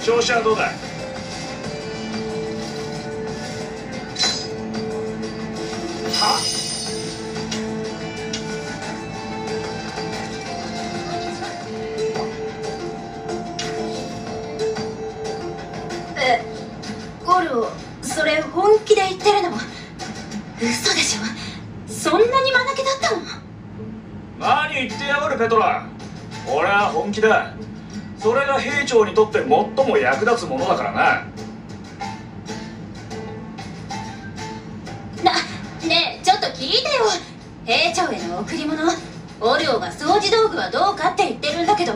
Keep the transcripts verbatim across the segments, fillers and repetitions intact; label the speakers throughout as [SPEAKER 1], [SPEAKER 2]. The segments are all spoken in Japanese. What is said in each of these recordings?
[SPEAKER 1] 調子はどうだ？は？
[SPEAKER 2] え、ゴルをそれ本気で言ってるの？嘘でしょ。そんなに間抜けだったの？
[SPEAKER 1] 何言ってやがるペトラ。俺は本気だ。それが兵長にとって最も役立つものだからな。
[SPEAKER 2] な、ねえちょっと聞いてよ。兵長への贈り物、オルオが掃除道具はどうかって言ってるんだけど。ほ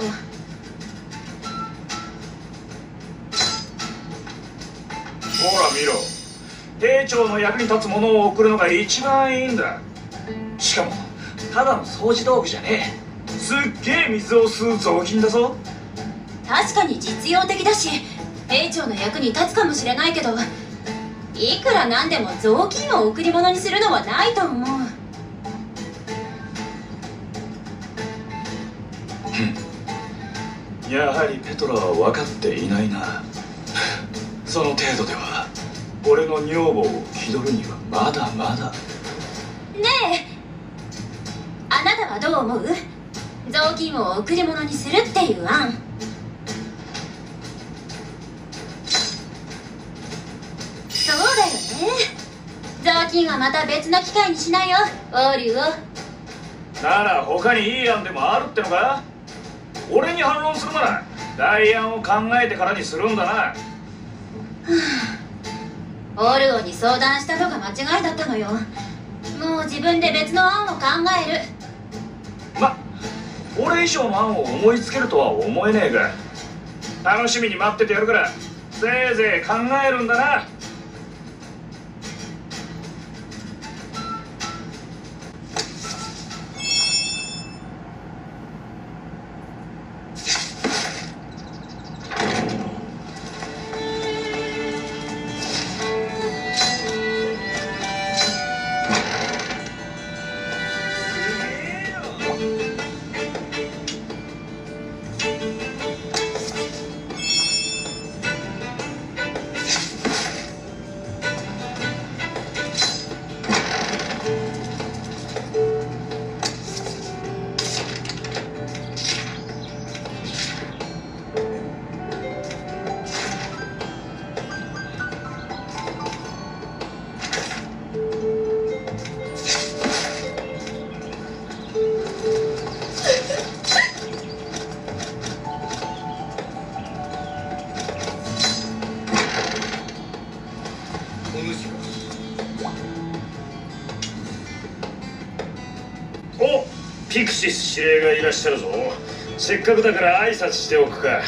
[SPEAKER 1] ら見ろ、兵長の役に立つものを贈るのが一番いいんだ。しかもただの掃除道具じゃねえ、すっげえ水を吸う雑巾だぞ。
[SPEAKER 2] 確かに実用的だし兵長の役に立つかもしれないけど、いくらなんでも雑巾を贈り物にするのはないと思う。
[SPEAKER 1] やはりペトラは分かっていないな。その程度では俺の女房を気取るにはまだまだ。
[SPEAKER 2] ねえ、あなたはどう思う？雑巾を贈り物にするっていう案。そうだよね。雑巾はまた別の機会にしないよ、オリュウ。
[SPEAKER 1] なら他にいい案でもあるってのか？俺に反論するなら代案を考えてからにするんだな。
[SPEAKER 2] オルオに相談したのが間違いだったのよ。もう自分で別の案を考える。
[SPEAKER 1] ま、俺以上の案を思いつけるとは思えねえが、楽しみに待っててやるからせいぜい考えるんだな。お、ピクシス司令がいらっしゃるぞ。せっかくだから挨拶しておくか。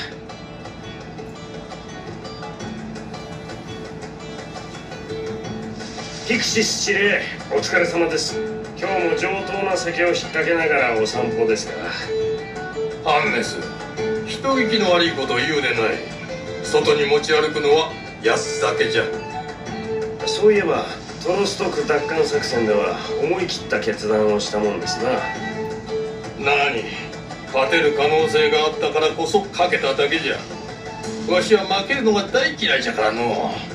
[SPEAKER 1] ピクシス司令、お疲れ様です。今日も上等な酒を引っ掛けながらお散歩ですが。
[SPEAKER 3] ハンネス、人聞きの悪いことを言うでない。外に持ち歩くのは安酒じゃ。
[SPEAKER 1] そういえばトロストク奪還作戦では思い切った決断をしたもんですな。
[SPEAKER 3] 何、勝てる可能性があったからこそかけただけじゃ。わしは負けるのが大嫌いじゃからの。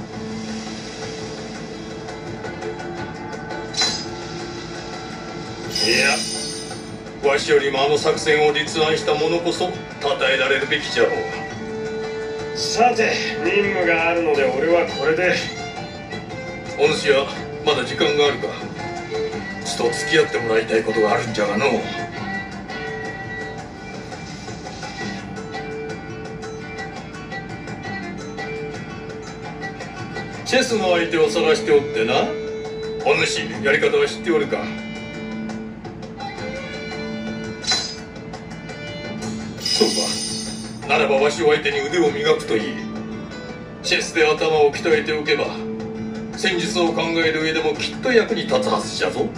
[SPEAKER 3] いや、わしよりもあの作戦を立案した者こそ称えられるべきじゃろう。
[SPEAKER 1] さて、任務があるので俺はこれで。
[SPEAKER 3] お主はまだ時間があるか。ちと付き合ってもらいたいことがあるんじゃがの。チェスの相手を探しておってな。お主、やり方は知っておるか。そうか。ならばわしを相手に腕を磨くといい。チェスで頭を鍛えておけば戦術を考える上でもきっと役に立つはずじゃぞ。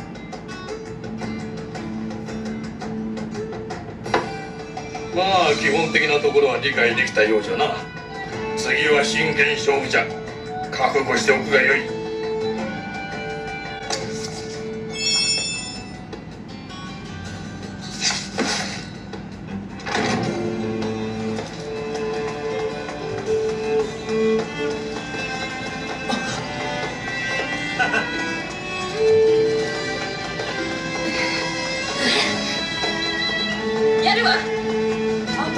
[SPEAKER 3] まあ基本的なところは理解できたようじゃな。次は真剣勝負じゃ。覚悟しておくがよい。
[SPEAKER 2] やるわ。あんた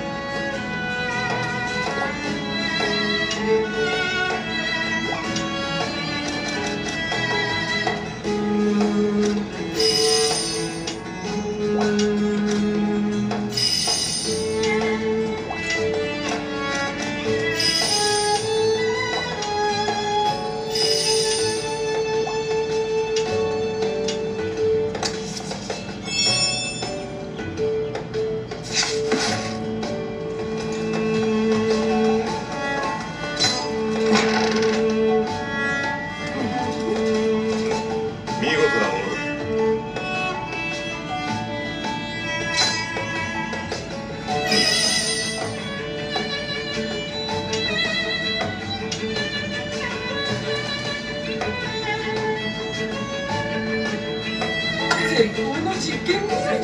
[SPEAKER 2] 成功の実験日和だ。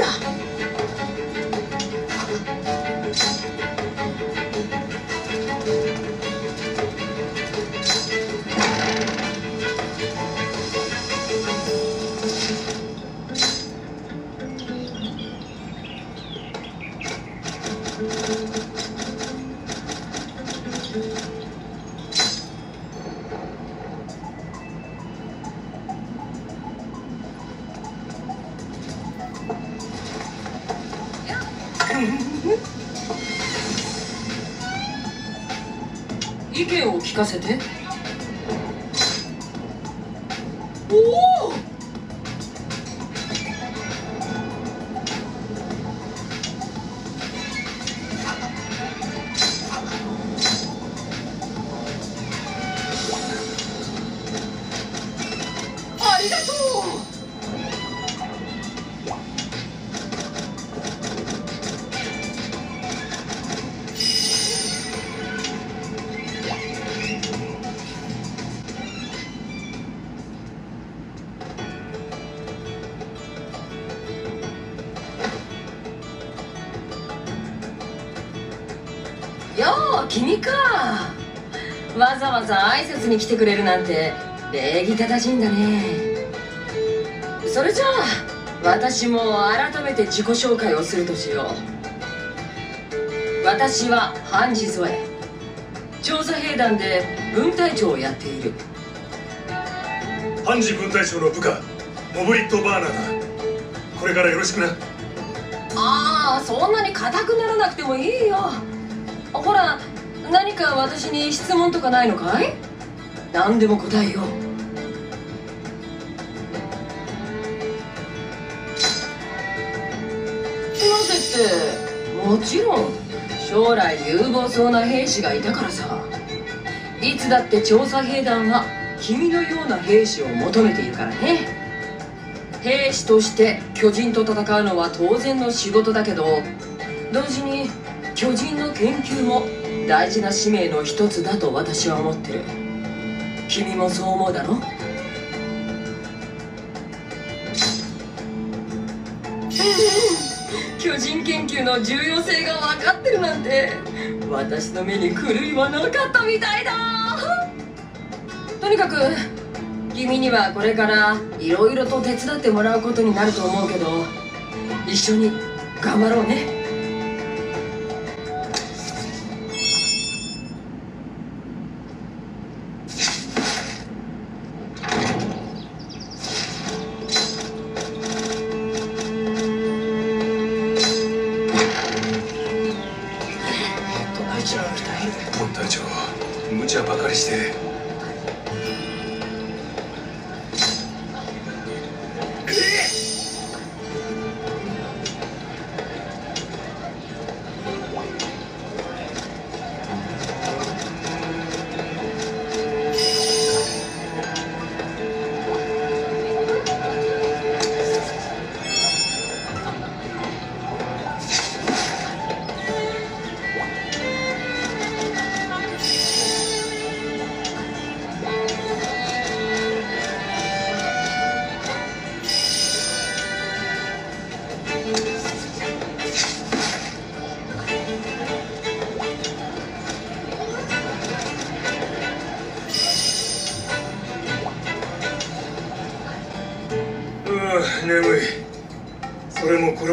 [SPEAKER 2] 意見を聞かせて。おお、ありがとう。よう、君か。わざわざ挨拶に来てくれるなんて礼儀正しいんだね。それじゃあ私も改めて自己紹介をするとしよう。私はハンジゾエ、調査兵団で分隊長をやっている。
[SPEAKER 4] ハンジ分隊長の部下モブリット・バーナーだ。これからよろしくな。
[SPEAKER 2] ああ、そんなに硬くならなくてもいいよ。ほら、何か私に質問とかないのかい？何でも答えよう。なぜって、もちろん将来有望そうな兵士がいたからさ。いつだって調査兵団は君のような兵士を求めているからね。兵士として巨人と戦うのは当然の仕事だけど、同時に巨人の研究も大事な使命の一つだと私は思ってる。君もそう思うだろ？巨人研究の重要性が分かってるなんて私の目に狂いはなかったみたいだ。とにかく君にはこれからいろいろと手伝ってもらうことになると思うけど、一緒に頑張ろうね。
[SPEAKER 4] 分隊長、無茶ばかりして。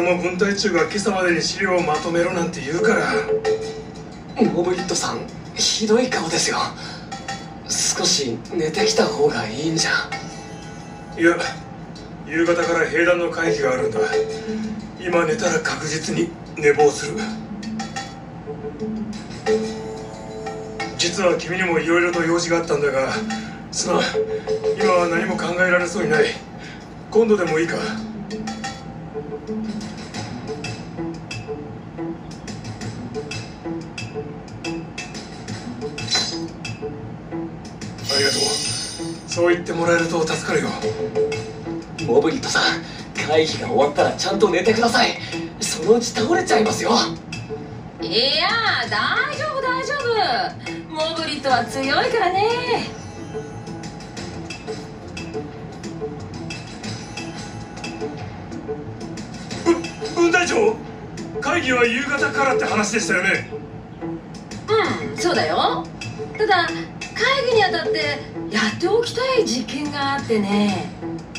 [SPEAKER 4] も分隊長が今朝までに資料をまとめろなんて言うから。
[SPEAKER 5] モブリットさんひどい顔ですよ。少し寝てきた方がいいんじゃ。
[SPEAKER 4] いや、夕方から兵団の会議があるんだ。今寝たら確実に寝坊する。実は君にもいろいろと用事があったんだが、すまん、今は何も考えられそうにない。今度でもいいか。ありがとう。そう言ってもらえると助かるよ。
[SPEAKER 5] モブリットさん、会議が終わったらちゃんと寝てください。そのうち倒れちゃいますよ。
[SPEAKER 2] いや大丈夫大丈夫、モブリットは強いからね。
[SPEAKER 4] 分隊長、会議は夕方からって話でしたよね。
[SPEAKER 2] うん、そうだよ。ただ会議にあたってやっておきたい実験があってね。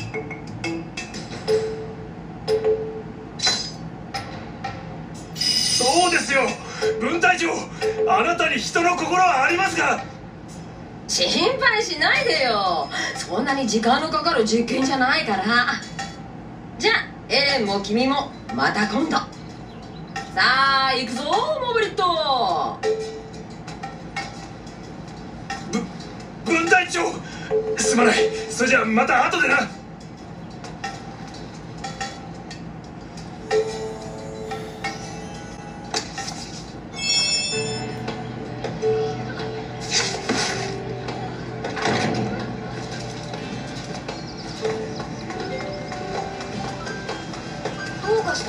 [SPEAKER 4] そうですよ、分隊長、あなたに人の心はありますか？
[SPEAKER 2] 心配しないでよ、そんなに時間のかかる実験じゃないから。じゃあエレンも君もまた今度。さあ行くぞモブリット。
[SPEAKER 4] ぶ分隊長、すまない。それじゃあまた後でな。
[SPEAKER 2] どうかした？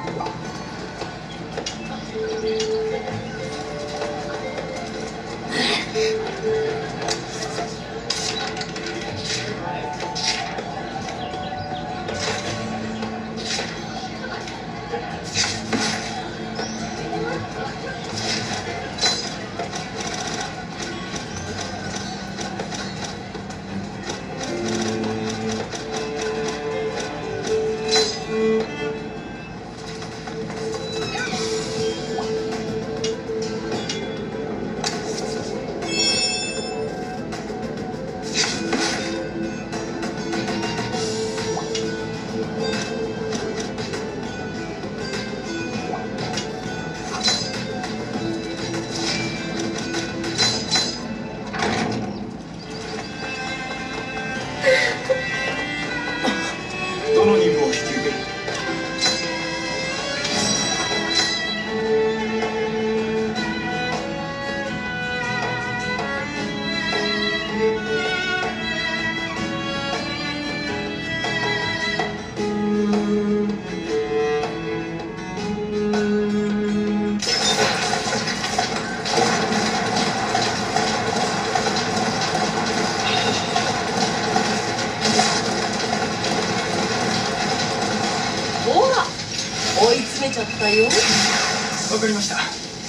[SPEAKER 1] どの任務を引き受ける？
[SPEAKER 2] ほら追い詰めちゃったよ。
[SPEAKER 1] わかりました。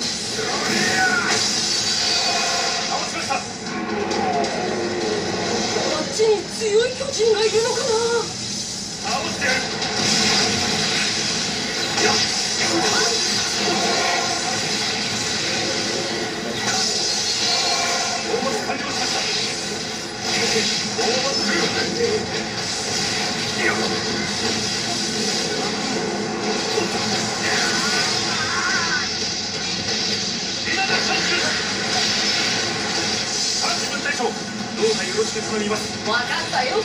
[SPEAKER 2] こっちに強い巨人がいるのかな。
[SPEAKER 4] 倒してやる。大松完了しました。大松来る。いや、今だチャンスです。さんじ分隊長、どうかよろしく頼みます。
[SPEAKER 2] 分かったよ。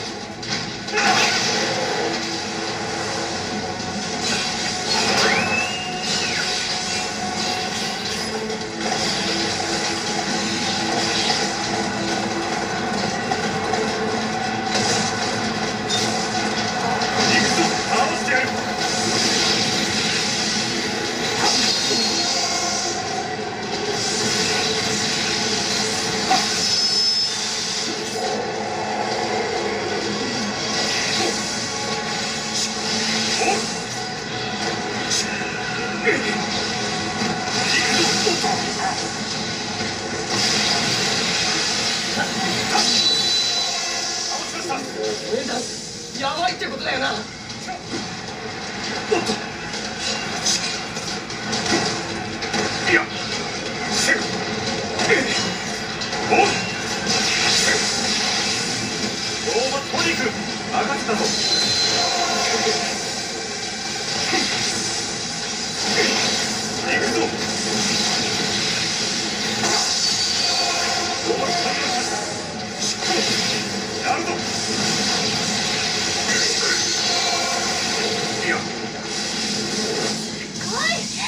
[SPEAKER 5] やばいってことだよな。
[SPEAKER 4] おっと、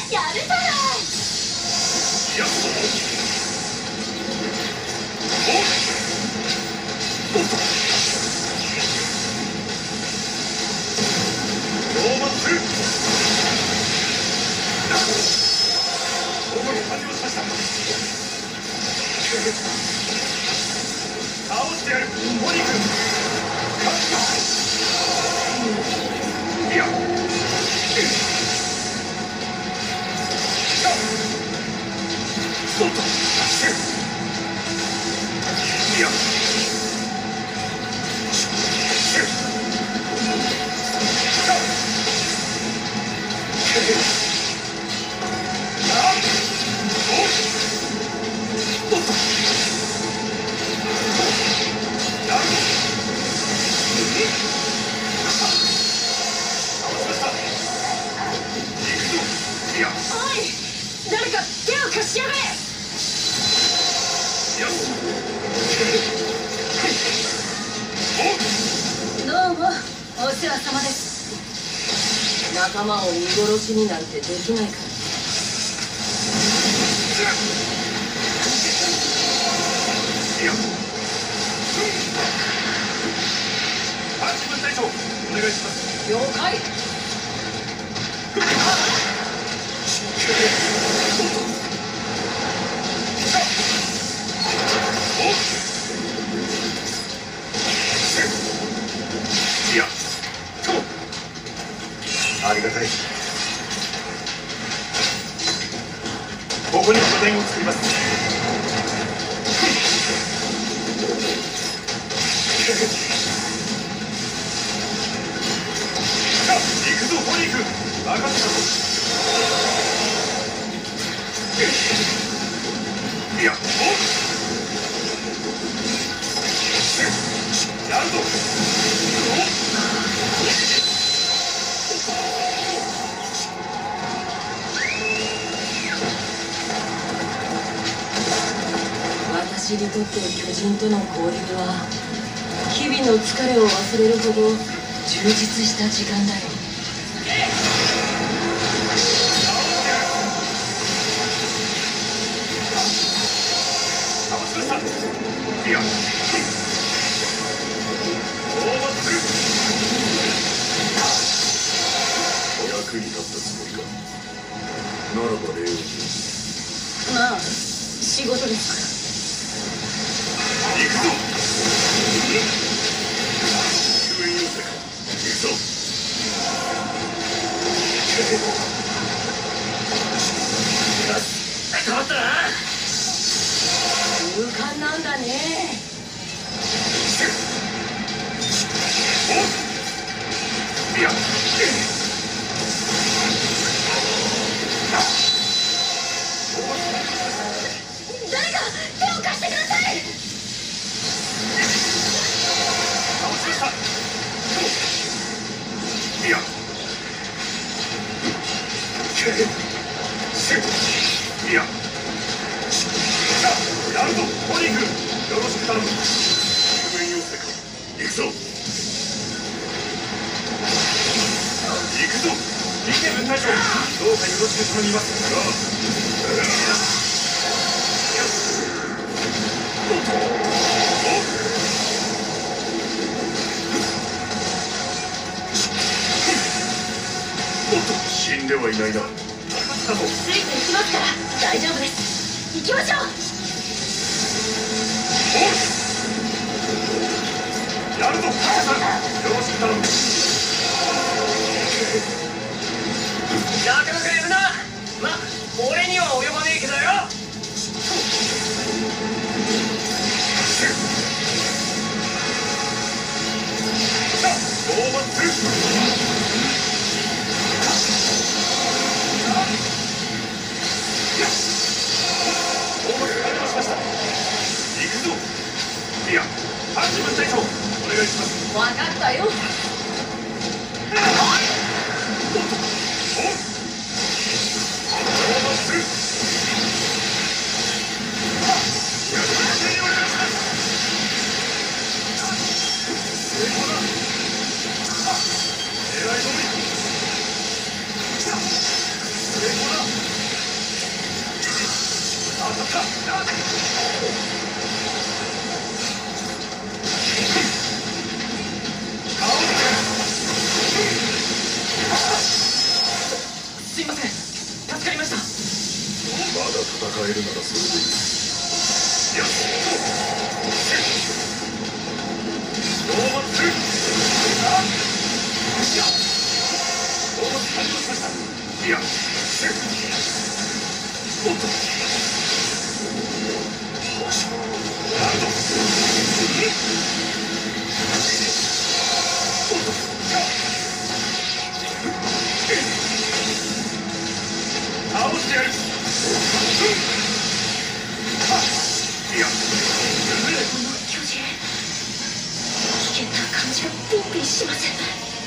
[SPEAKER 6] やるじゃない。
[SPEAKER 1] よっおっローマンスここに完了しました。倒してやるモニ君。いやおっといや
[SPEAKER 2] おい、誰か手を貸しやがれ。どうもお世話様です。仲間を見殺しになんてできないから。
[SPEAKER 1] いやハンチ分隊長お願いします。
[SPEAKER 2] 了解。
[SPEAKER 1] いやありがたい。ここに拠点を作ります。行くぞホニー君、任せたぞ。いやおっやるぞ。
[SPEAKER 2] 私にとって巨人との交流は日々の疲れを忘れるほど充実した時間だよ。
[SPEAKER 1] いや役に立ったつもりか。ならば礼を言う。
[SPEAKER 2] まあ仕事ですから。
[SPEAKER 1] 行くぞ。救援要請か。行くぞ。変わったな。
[SPEAKER 2] 勇敢なんだね。
[SPEAKER 1] いや
[SPEAKER 6] 誰か手を貸してください。
[SPEAKER 1] 倒しました。いやいややるぞホニー君、よろしく頼む。救援要請か。行くぞ。行くぞ。リケ分隊長、どうかよろしく頼みます。おっと死んではいないな。
[SPEAKER 6] ついていきますから大丈夫です。行きましょう。
[SPEAKER 1] やるぞタカさん、よろしく頼む。
[SPEAKER 5] なかなかやるな。ま、俺には及ばねえけどよ。
[SPEAKER 1] オーバーツー。オーバー完了しました。行くぞ。いやハンチ分隊長お願いします。
[SPEAKER 2] 分かったよ。
[SPEAKER 1] 狙い通り。成功だ。
[SPEAKER 5] すいません、助かりました。
[SPEAKER 3] まだ戦えるならそれでいい。
[SPEAKER 1] いや倒してやる。いや
[SPEAKER 6] この巨人、危険な感じがビンビンします。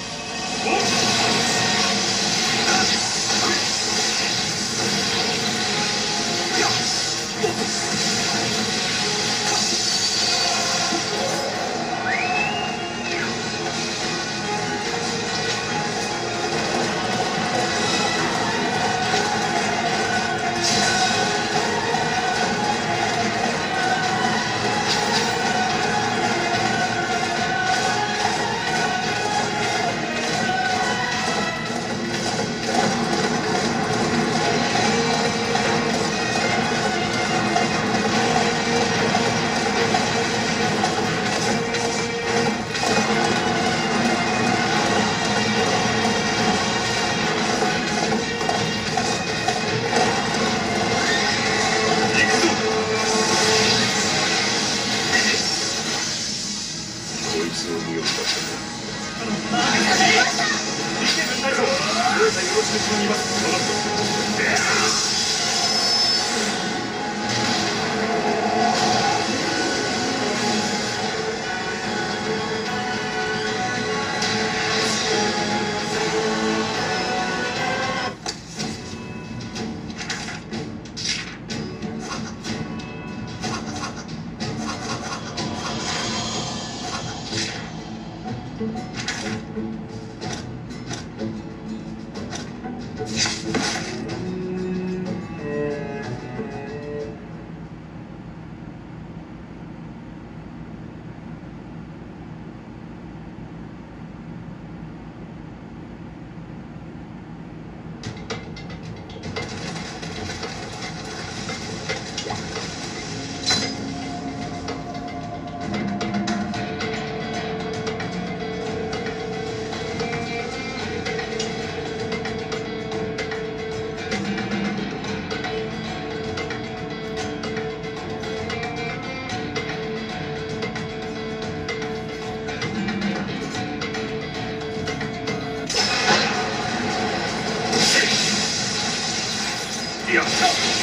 [SPEAKER 1] いや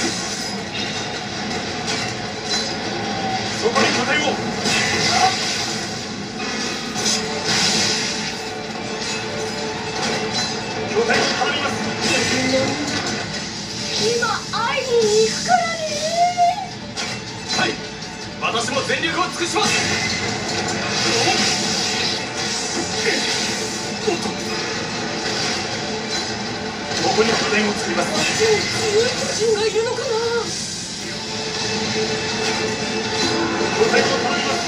[SPEAKER 1] そこに拠点を。拠点を頼みます。
[SPEAKER 6] 今会いに行くからね。
[SPEAKER 5] はい、私も全力を尽くします。
[SPEAKER 1] ここに拠点を作ります。
[SPEAKER 2] あっちに強い巨人がいるのかな。
[SPEAKER 1] 拠点を頼みます。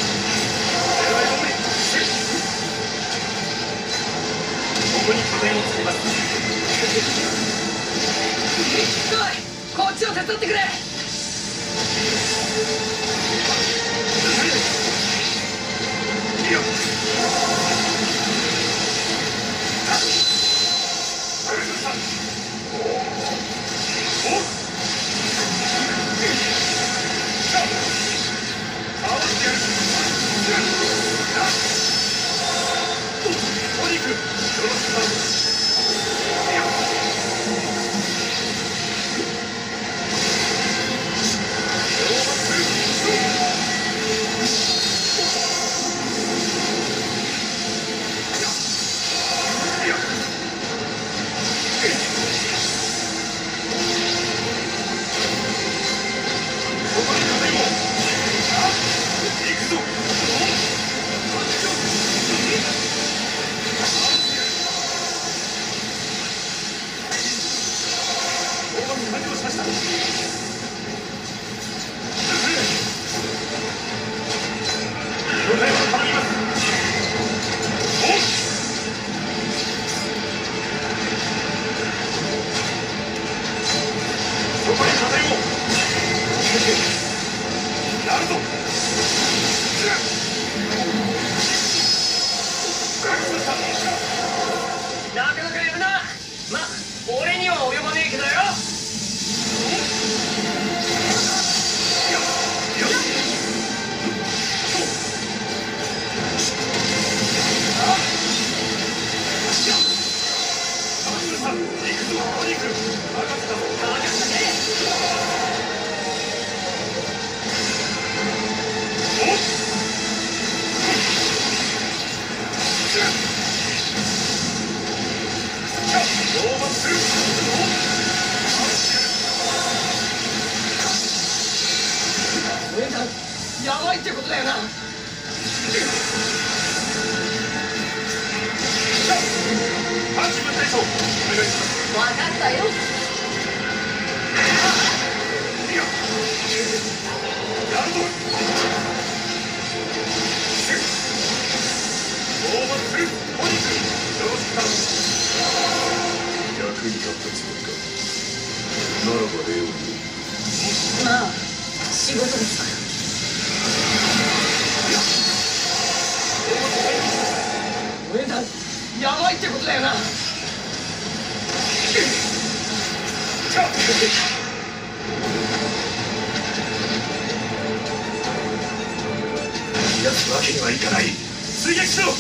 [SPEAKER 1] ここに拠点を作ります。
[SPEAKER 2] おい、こっちを手伝ってくれ。
[SPEAKER 1] いや
[SPEAKER 7] つもりか。ならばレオンに。
[SPEAKER 6] まあ仕事ですから。
[SPEAKER 5] 上田やばいってことだよな。
[SPEAKER 1] 逃がすわけにはいかない。追撃しろ。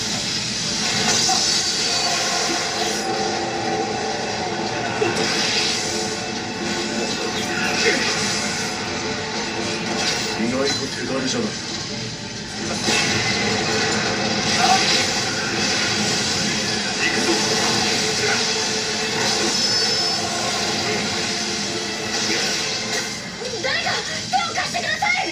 [SPEAKER 7] 意外と手軽じゃないか。
[SPEAKER 6] 誰か手を貸してください。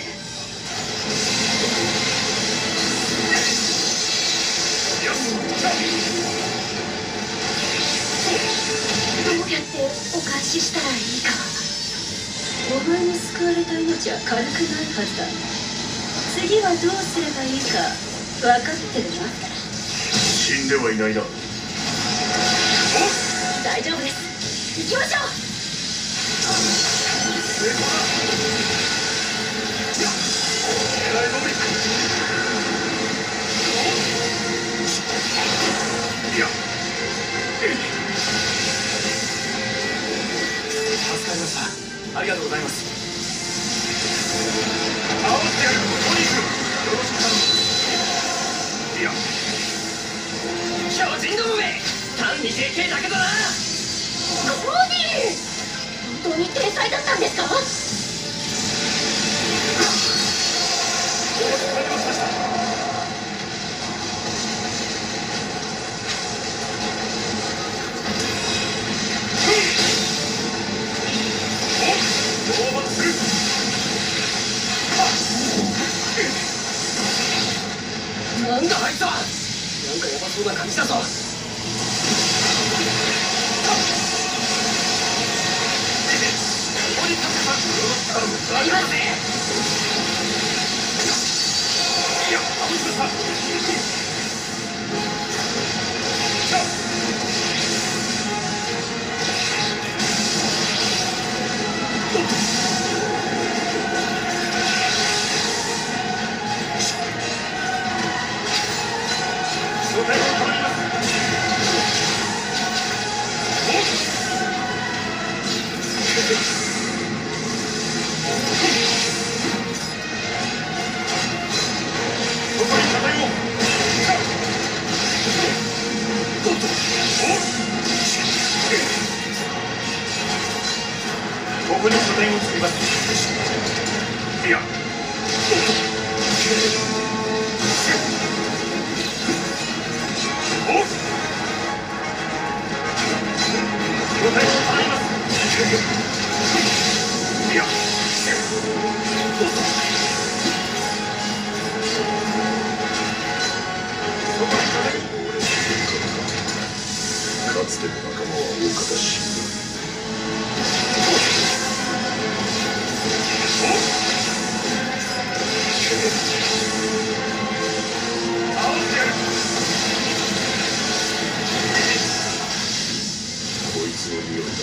[SPEAKER 6] どうやってお返ししたらいいか。お前に救われた命は軽くないはずだ。次はどうすればいいか分かってるわ。
[SPEAKER 7] 死んではいないな。
[SPEAKER 6] 大丈夫です。行きましょう。
[SPEAKER 1] 助かりました。ありがとうございます。あおってやる。トニー君、よろしく頼む。いや、
[SPEAKER 5] 巨人どもめ、単にでけえだけだな。
[SPEAKER 6] コーディー、本当に天才だったんですか。
[SPEAKER 5] なんだあいつは。なんかやばそうな感じだぞ。
[SPEAKER 6] やりますね。
[SPEAKER 1] ここに拠点を作ります。いや、おっ、拠点を頼みます。いや、
[SPEAKER 7] かつての仲間は大方死んだ。こいつの匂いだ。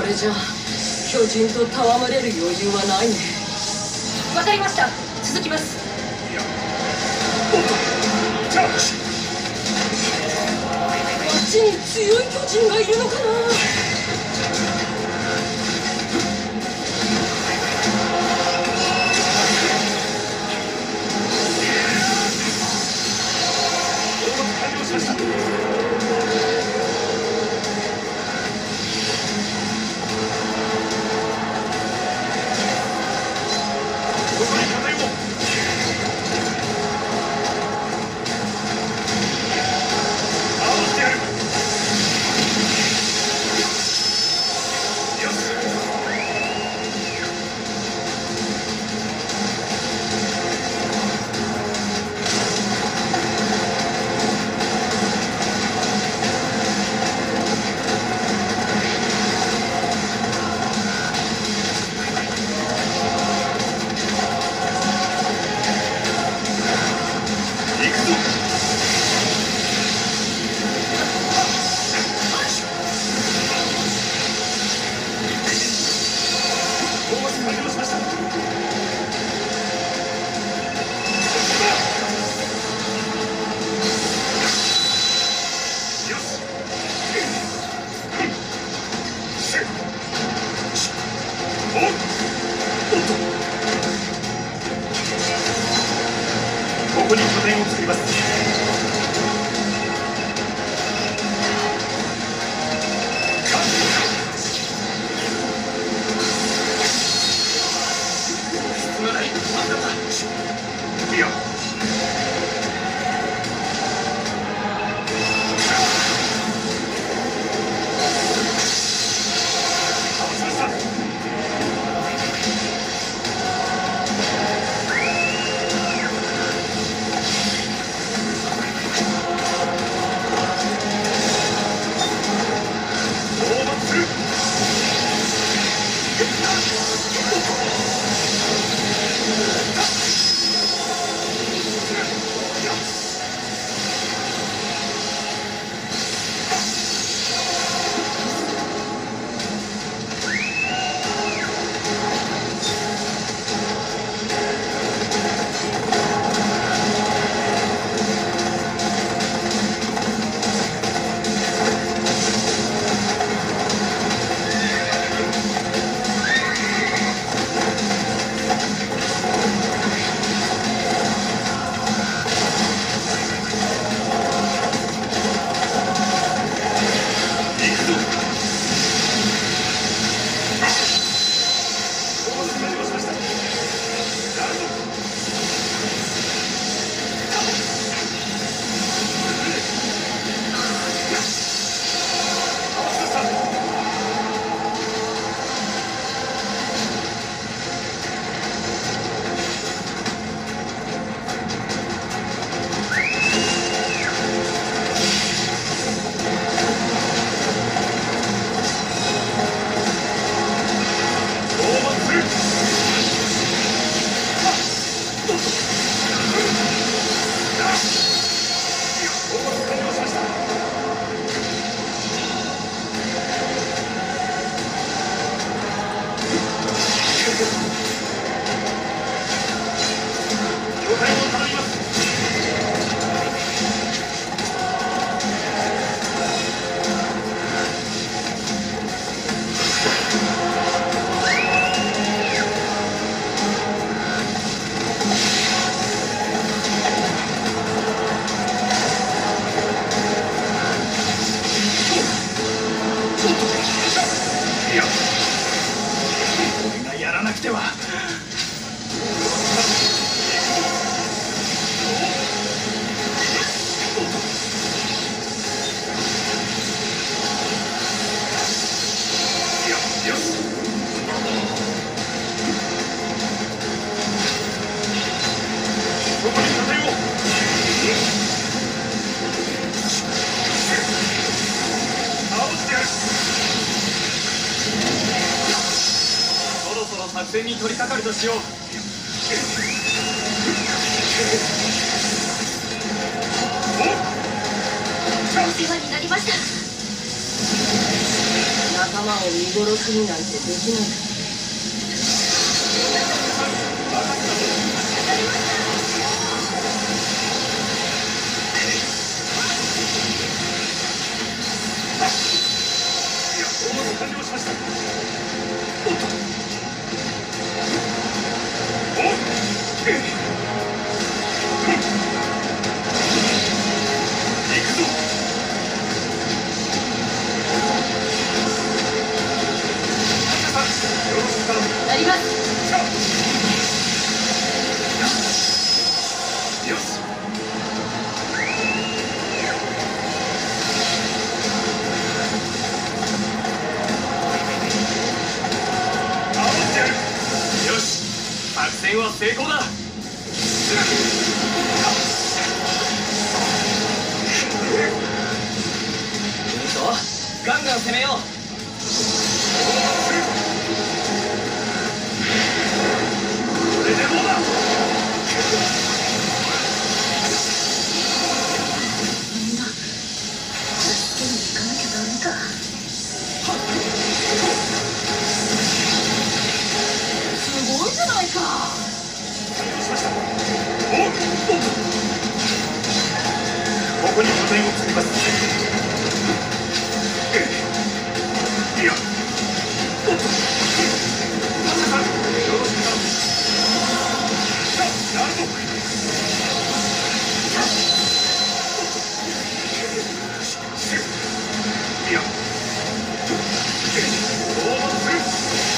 [SPEAKER 2] れじゃ巨人と戯れる余裕はないね。
[SPEAKER 6] わかりました。続きます。
[SPEAKER 2] 街に強い巨人がいるのかな。
[SPEAKER 1] ここに拠点を作ります。進まない。あんただ。いや。作戦に取り掛かるとしよう。
[SPEAKER 6] お世話になりました。
[SPEAKER 2] 仲仲間を見殺しになんてできない。
[SPEAKER 1] 完了しました。おっと。おっ。行くぞ。
[SPEAKER 2] やります。
[SPEAKER 1] よし。よし、作戦は成功だ。
[SPEAKER 5] いいぞ、ガンガン攻めよう。
[SPEAKER 1] これでどうだ。
[SPEAKER 6] みんな助けに行かなきゃダメか。
[SPEAKER 2] すごいじゃないか。
[SPEAKER 1] しました。おっ、ここに拠点を作ります。いや、おっと、マサさん、よろしく頼む。なるぞ。いや、どうもする。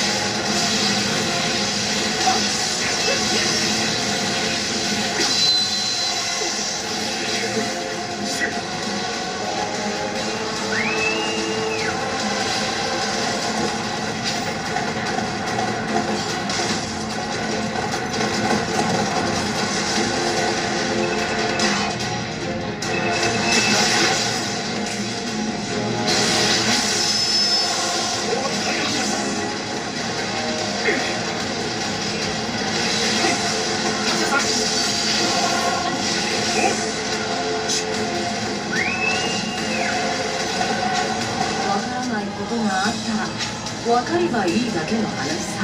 [SPEAKER 2] ことがあったら分かればいいだけの話さ。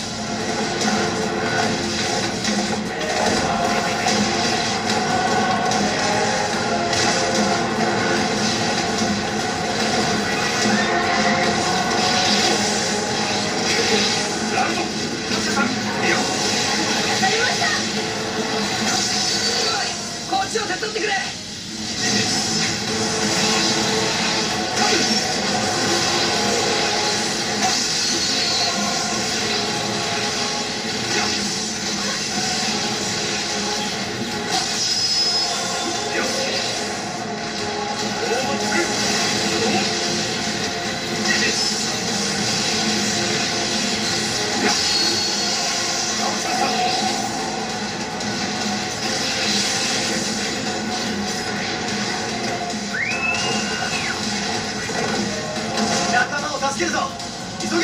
[SPEAKER 5] こっちを手伝ってくれ。助けるぞ、急げ。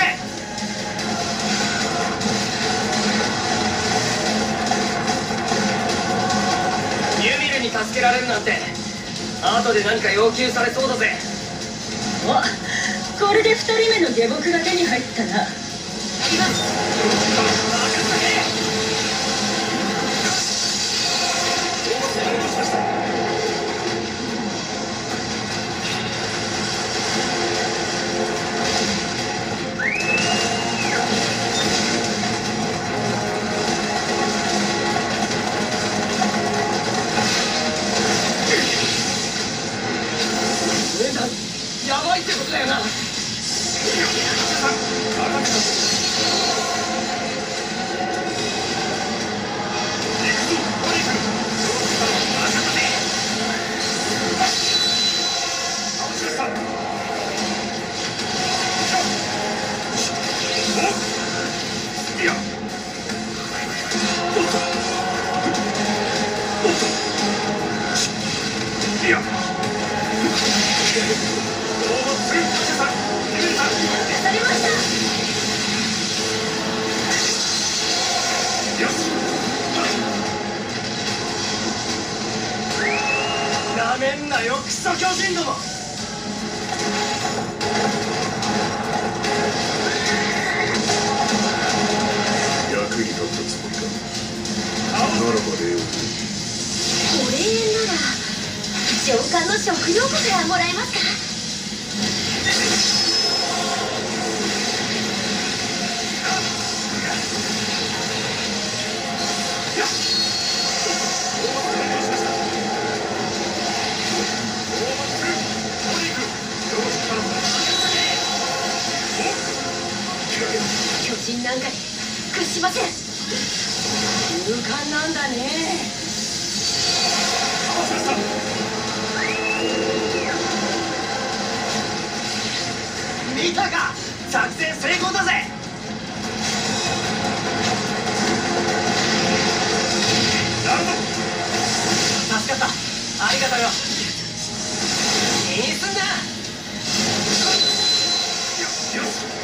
[SPEAKER 5] ユミルに助けられるなんて後で何か要求されそうだぜ。
[SPEAKER 6] お、これでふたりめの下僕が手に入ったな。やります。
[SPEAKER 5] やばいってことだよな。
[SPEAKER 1] いや。
[SPEAKER 5] なめんなよ、クソ巨人ども。
[SPEAKER 6] 食料庫からもらえますか？巨人なんかに屈しません。
[SPEAKER 2] 勇敢なんだね。
[SPEAKER 1] 見たか、作戦成功だぜ。なるほど、助かった、ありがとうよ。気にすんな。よよし。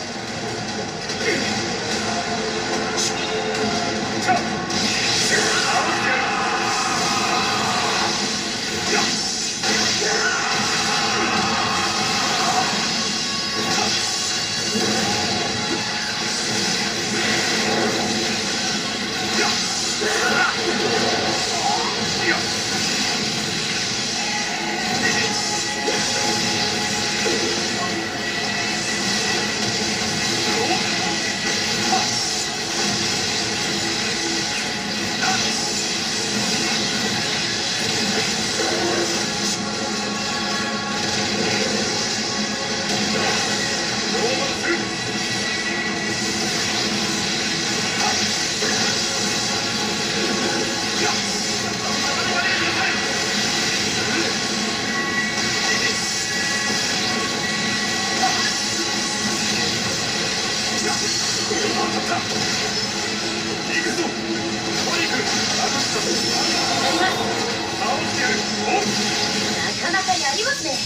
[SPEAKER 6] なかなかやりますね。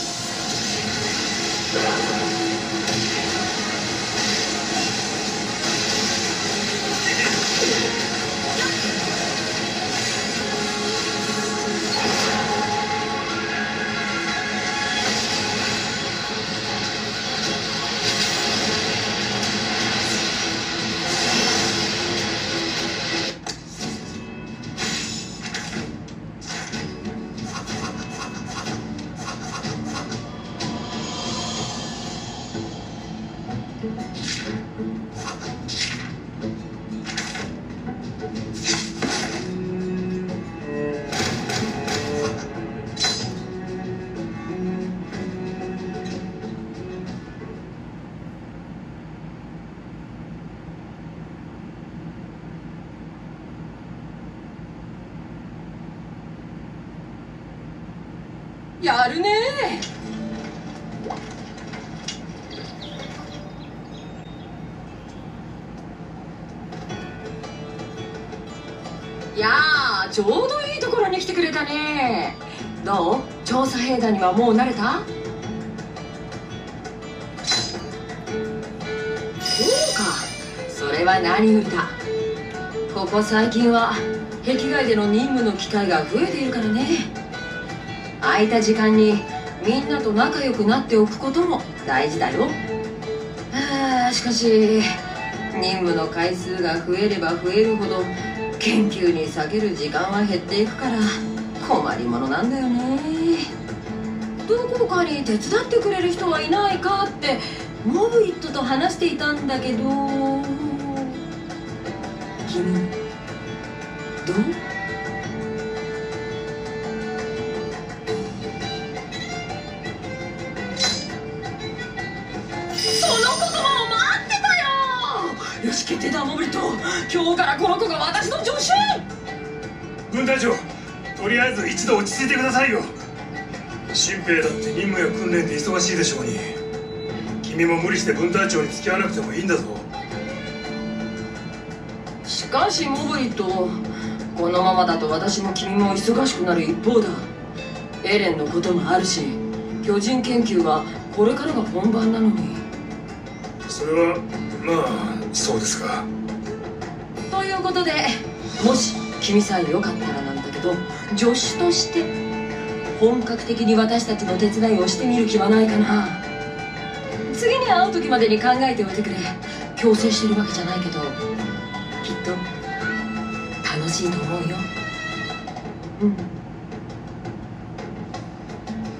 [SPEAKER 2] やるね。いやー、ちょうどいいところに来てくれたね。どう？調査兵団にはもう慣れた？そうか、それは何よりだ。ここ最近は壁外での任務の機会が増えているからね。空いた時間にみんなと仲良くなっておくことも大事だよ。あーしかし任務の回数が増えれば増えるほど研究に割ける時間は減っていくから困りものなんだよね。どこかに手伝ってくれる人はいないかってモブイットと話していたんだけど、君どう？よし、決定だ、モブリット。今日からこの子が私の助手。
[SPEAKER 4] 分隊長、とりあえず一度落ち着いてくださいよ。新兵だって任務や訓練で忙しいでしょうに。君も無理して分隊長に付き合わなくてもいいんだぞ。
[SPEAKER 2] しかしモブリット、このままだと私も君も忙しくなる一方だ。エレンのこともあるし、巨人研究はこれからが本番なのに。
[SPEAKER 4] それはまあそうですか。
[SPEAKER 2] ということで、もし君さえよかったらなんだけど、助手として本格的に私たちの手伝いをしてみる気はないかな。次に会う時までに考えておいてくれ。強制してるわけじゃないけど、きっと楽しいと思うよ。うん。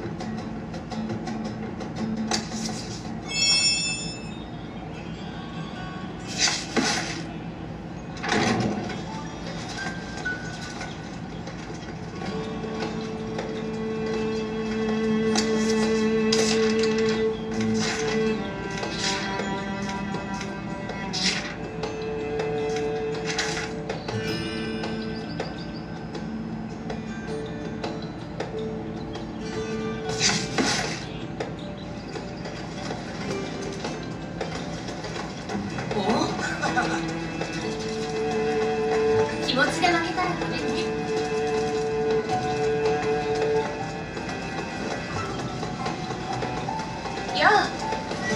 [SPEAKER 6] 気持ちで負けたらダメね。よう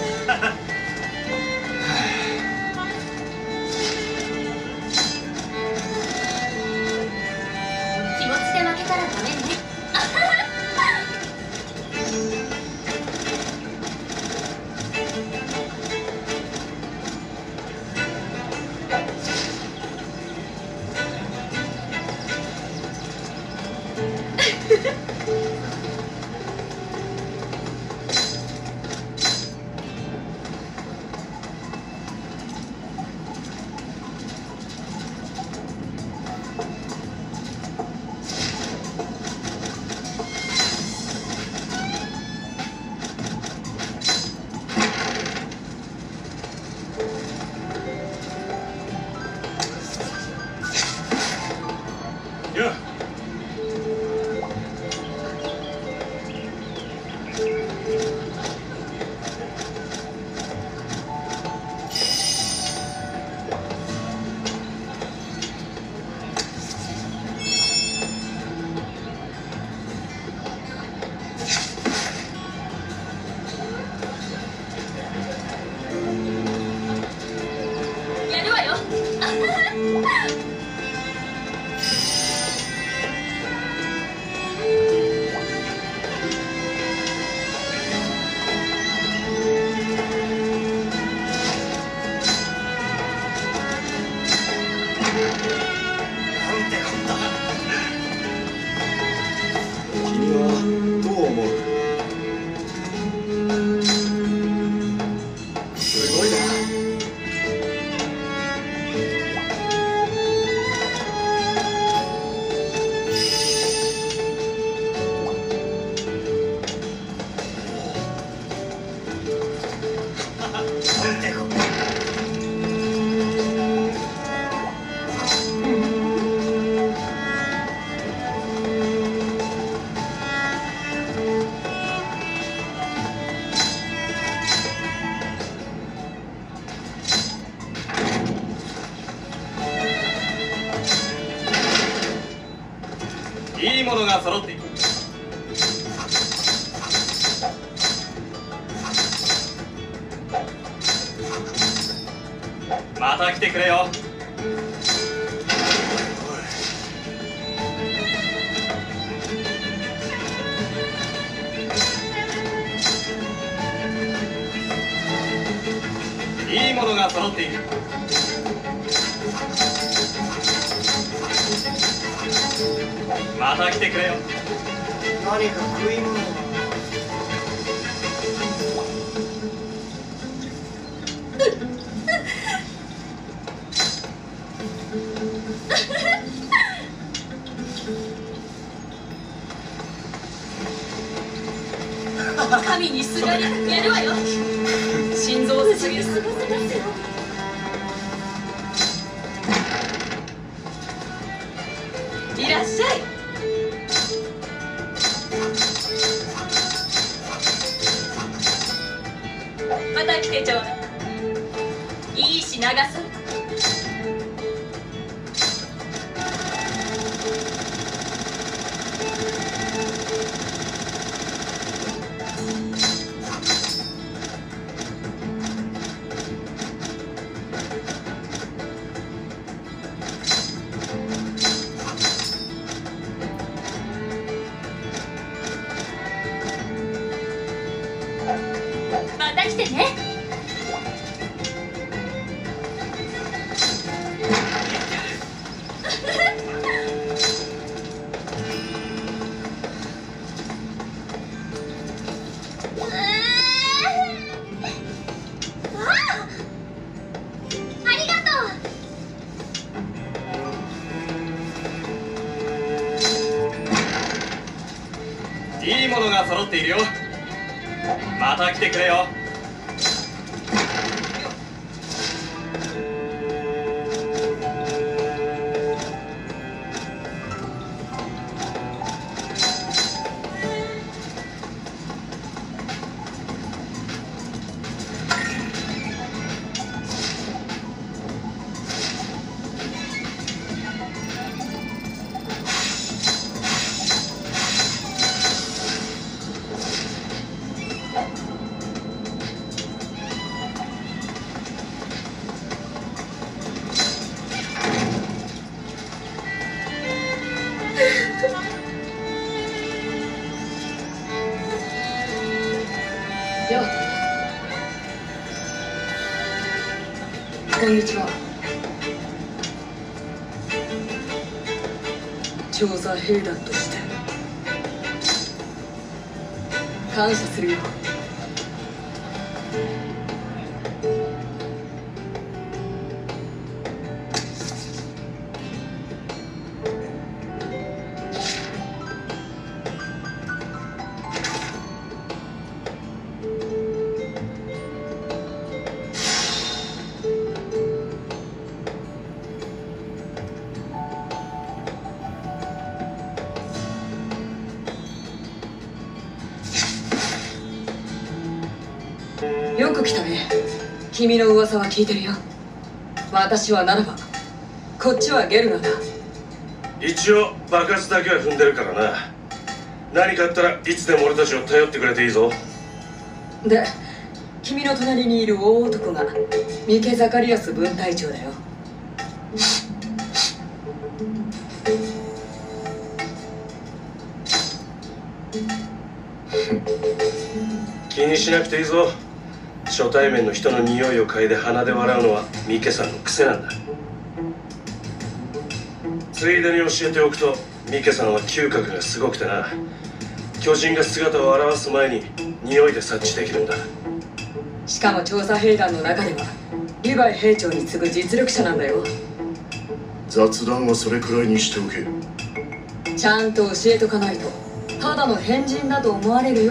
[SPEAKER 6] 気持ちで負けたらダメね。
[SPEAKER 4] やあ
[SPEAKER 6] やるわよ。
[SPEAKER 7] 君はどう思う？すごいな。
[SPEAKER 3] いいものが揃っている。また来てくれよ。いいものが揃っている。また来てくれよ。
[SPEAKER 1] 何か食い物が。
[SPEAKER 6] 神にすがりやるわよ。
[SPEAKER 2] 心臓を捧げる。
[SPEAKER 6] すごすますよ。
[SPEAKER 2] いらっしゃい。また来てちょうだい。いいし流そう。
[SPEAKER 6] また来てね。
[SPEAKER 3] いいものが揃っているよ。また来てくれよ。
[SPEAKER 2] こんにちは。調査兵団として感謝するよ。よく来たね。君の噂は聞いてるよ。私はならば、こっちはゲルナだ。
[SPEAKER 8] 一応爆発だけは踏んでるからな。何かあったらいつでも俺たちを頼ってくれていいぞ。
[SPEAKER 2] で、君の隣にいる大男がミケ・ザカリアス分隊長だよ。
[SPEAKER 8] 気にしなくていいぞ。初対面の人の匂いを嗅いで鼻で笑うのはミケさんの癖なんだ。ついでに教えておくと、ミケさんは嗅覚がすごくてな、巨人が姿を現す前に匂いで察知できるんだ。
[SPEAKER 2] しかも調査兵団の中ではリヴァイ兵長に次ぐ実力者なんだよ。
[SPEAKER 7] 雑談はそれくらいにしておけ。
[SPEAKER 2] ちゃんと教えとかないとただの変人だと思われるよ。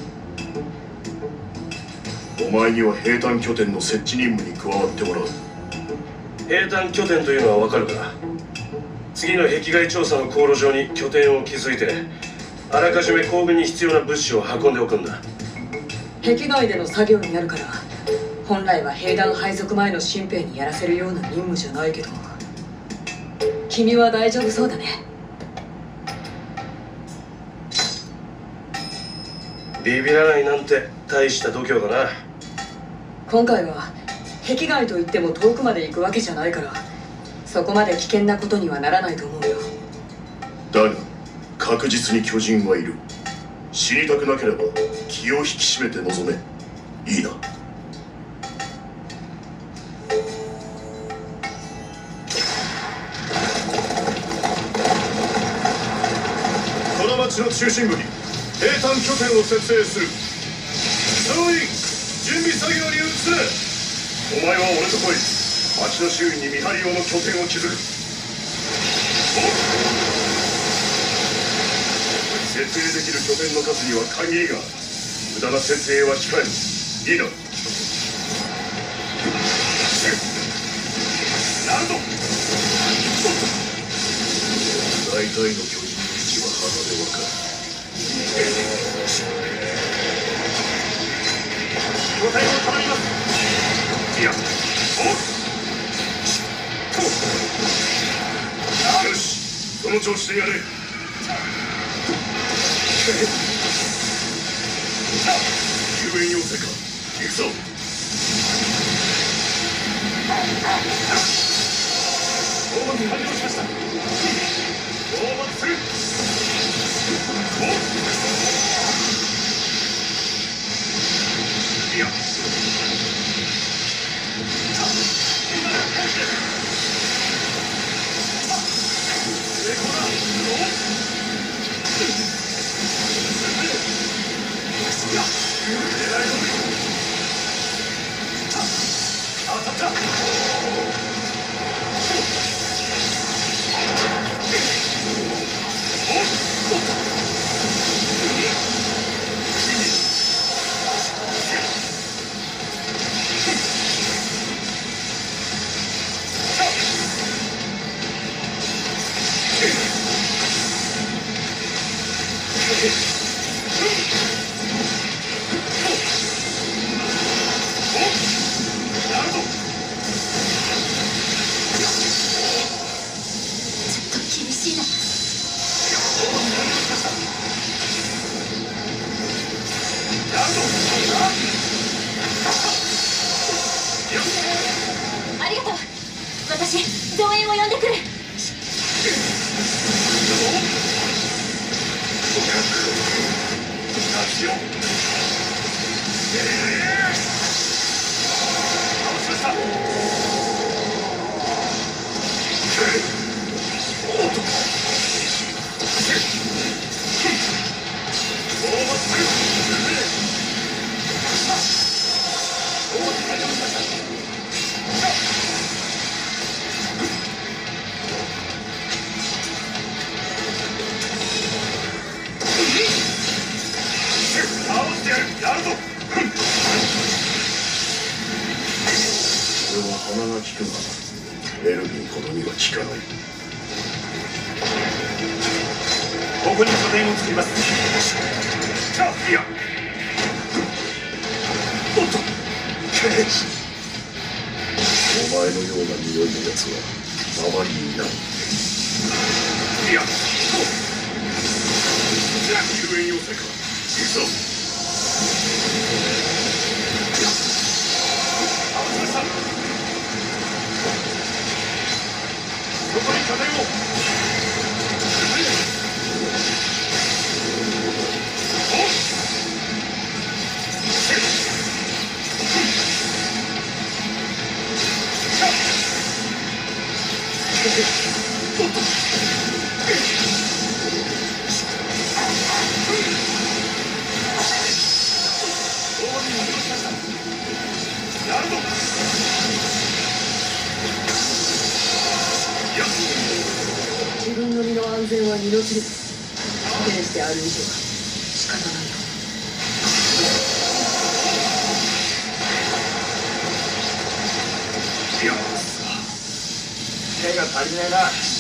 [SPEAKER 7] お前には兵隊拠点の設置任務に加わってもらう。
[SPEAKER 8] 兵隊拠点というのはわかるか。次の壁外調査の航路上に拠点を築いて、あらかじめ行軍に必要な物資を運んでおくんだ。
[SPEAKER 2] 壁外での作業になるから、本来は兵団配属前の新兵にやらせるような任務じゃないけど、君は大丈夫そうだね。
[SPEAKER 8] ビビらないなんて大した度胸だな。
[SPEAKER 2] 今回は壁外といっても遠くまで行くわけじゃないから、そこまで危険なことにはならないと思うよ。
[SPEAKER 7] だが確実に巨人はいる。死にたくなければ気を引き締めて臨め。いいな。この町の中心部に兵隊拠点を設営する。総員準備作業に移れ。お前は俺と来い。町の周囲に見張り用の拠点を築く。設営できる拠点の数には限りがある。無駄な設営は控える。いいな。なるぞ。大体の巨人の位置は鼻でわかる。拠点を頼みます。いや、およし、その調子でやれ。救援要請か。行くぞ。討伐完了しました。討伐する。いや、
[SPEAKER 6] ありがとう。私増援を呼んでくる。
[SPEAKER 4] 倒しました。
[SPEAKER 7] くがエルヴィンほどには効かない。
[SPEAKER 1] ここに拠点を作ります。
[SPEAKER 7] いや、おっと、お前のような匂いのやつはあまりいない。いや、救援要請か。行くぞ。合わせました。そこに拠点を。
[SPEAKER 2] 自分の身の安全は命です。兵士である以上は仕方ないよ。
[SPEAKER 7] いや、
[SPEAKER 1] 手が足りねえな。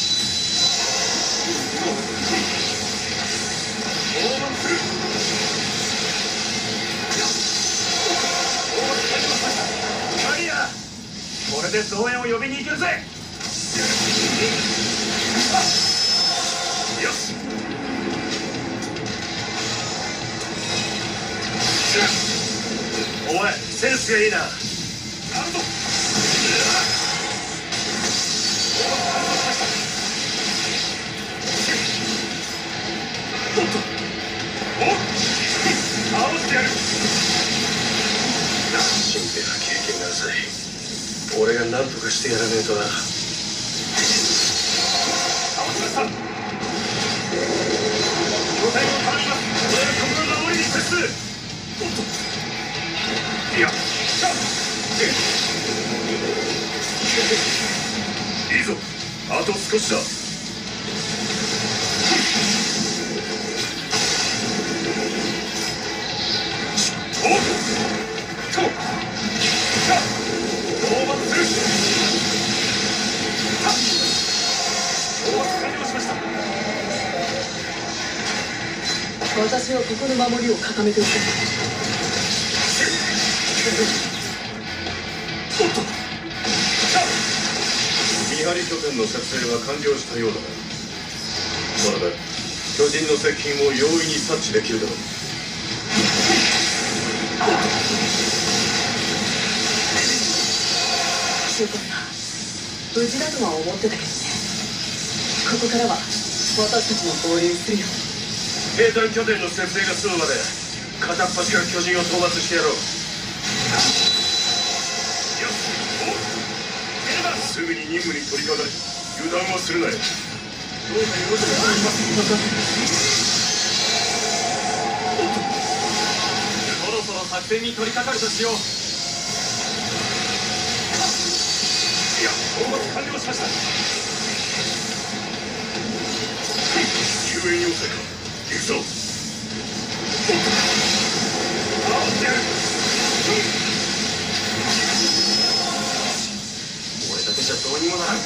[SPEAKER 7] オーバーする。
[SPEAKER 1] キャリア、これで増援を呼びに行けるぜ。
[SPEAKER 7] よし。
[SPEAKER 1] お前センスがいいな。
[SPEAKER 7] なるぞ。おっと、おっ、倒してやる。
[SPEAKER 8] 新兵は経験が浅い。俺が何とかしてやらねえとな。
[SPEAKER 7] 倒しました。状態を頼みます。俺はここの守りに徹する。おっと、いや、しゃっ、いいぞ、あと少しだ。おっと、しゃっ、討伐する。はっ、討伐完了しました。
[SPEAKER 2] 私はここの守りを固めておく。
[SPEAKER 7] おっと、見張り拠点の設営は完了したようだな。これで巨人の接近を容易に察知できるだろう。
[SPEAKER 2] よかった。無事だとは思ってたけどね。ここからは私たちも合流するよ。
[SPEAKER 8] 兵隊拠点の設営が済むまで片っ端から巨人を討伐してやろう。
[SPEAKER 7] すぐに任務に取り掛かれ。油断はするなよ。どうかよろしくお願いします。
[SPEAKER 4] そろそろ作戦に取り掛かるとしよう。
[SPEAKER 7] いや、討伐完了しました。救援要請か。行くぞ。おっと、倒してやる。
[SPEAKER 1] 俺だけじゃどうにもならん。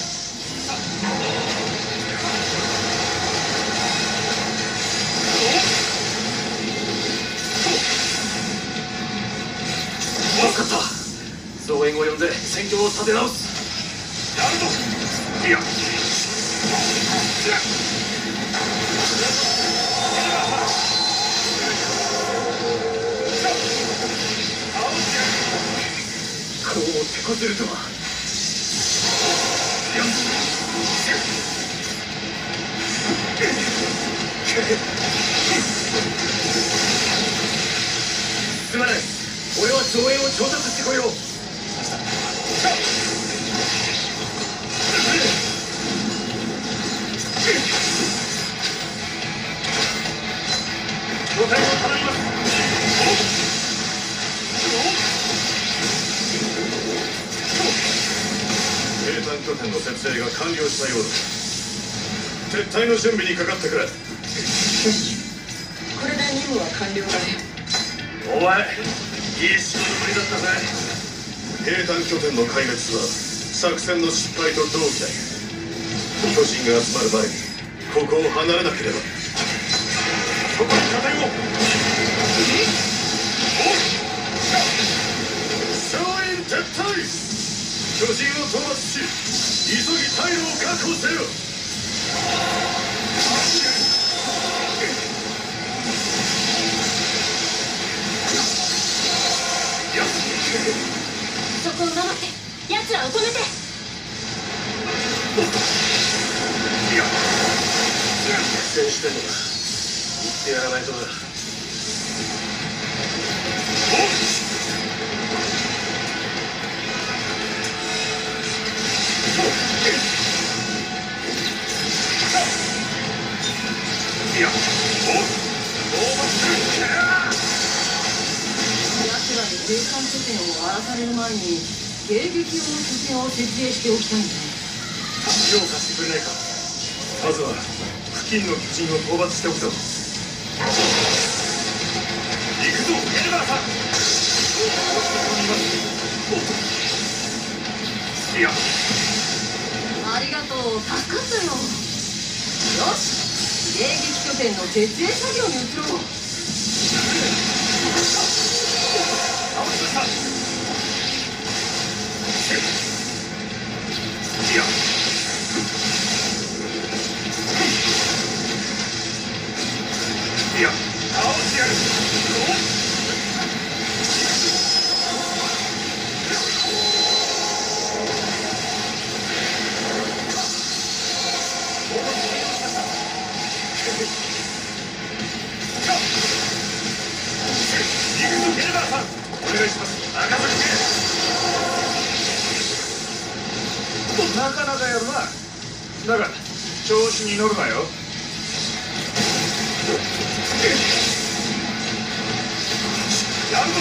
[SPEAKER 1] 助かった。増援を呼んで戦況を立て直す。
[SPEAKER 7] やるぞ。いや、
[SPEAKER 1] こう手こずるとは。
[SPEAKER 8] すまない。俺は増援を調達してこよう。
[SPEAKER 7] 拠点を頼みます。兵団拠点の設営が完了したようだ。撤退の準備にかかってくれ。
[SPEAKER 2] よし、これで任務は完了だね。
[SPEAKER 8] お前いい仕事ぶりだったぜ。
[SPEAKER 7] 兵団拠点の壊滅は作戦の失敗と同期だ。巨人が集まる前にここを離れなければ。
[SPEAKER 1] そこに拠点を。
[SPEAKER 7] 総員撤退。巨人を討伐し、急ぎ退路を確保せよ。
[SPEAKER 6] そこを守って、奴らを止めて。
[SPEAKER 8] 苦戦してんのか。言ってやらないとな。
[SPEAKER 1] いや、おっ、
[SPEAKER 2] 奴らに兵艦拠点を荒らされる前に迎撃用の拠点を設営しておきたいんだ。
[SPEAKER 4] 手を貸してくれないか。まずは付近の巨人を討伐しておくぞ。
[SPEAKER 1] 行くぞ、エルバーさん。いや、
[SPEAKER 2] ありがとう、助かったよ。よし、迎撃拠点の設営作業に移ろう。
[SPEAKER 1] 倒しました。いや、いや、倒してやる。お願いします。任せて。なかなかやるな。だが調子に乗るなよ。やるぞ。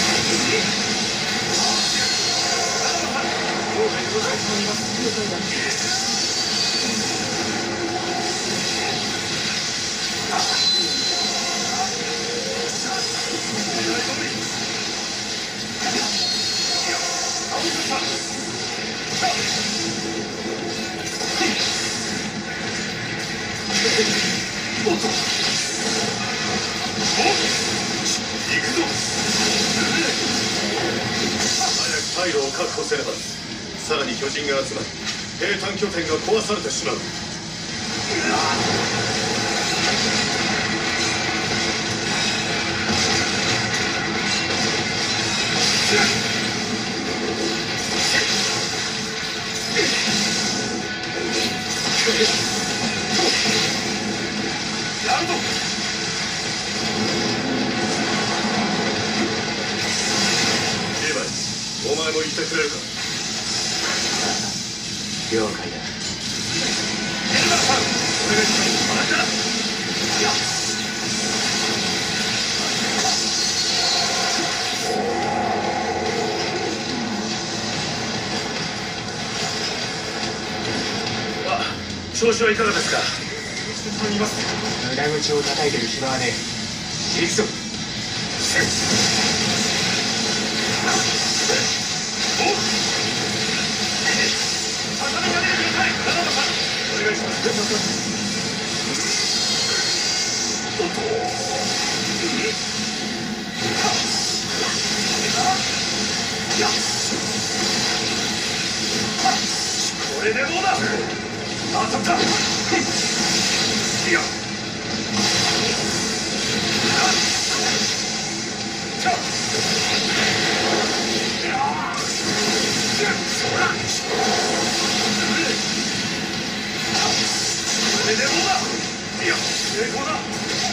[SPEAKER 7] 退路を確保せねば、さらに巨人が集まり兵站拠点が壊されてしまう。
[SPEAKER 1] やるぞ。
[SPEAKER 7] エヴァン、お前も言ってくれるか。
[SPEAKER 5] 了解だ。
[SPEAKER 1] エルバーさん、お願いします。また。いや。
[SPEAKER 8] 調子はいかがですか。
[SPEAKER 5] 裏口を叩いてる暇はねえ。行くぞ。
[SPEAKER 1] お願いします。これでどうだ。当たった。いや。これでどうだ。いや、成功だ。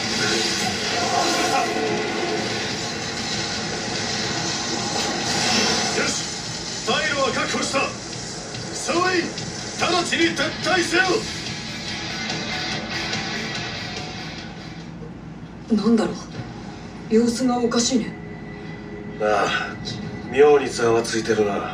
[SPEAKER 7] よし、退路は確保した。総員、直ちに撤退せよ。
[SPEAKER 2] なんだろう、様子がおかしいね。
[SPEAKER 8] ああ、妙にざわついてるな。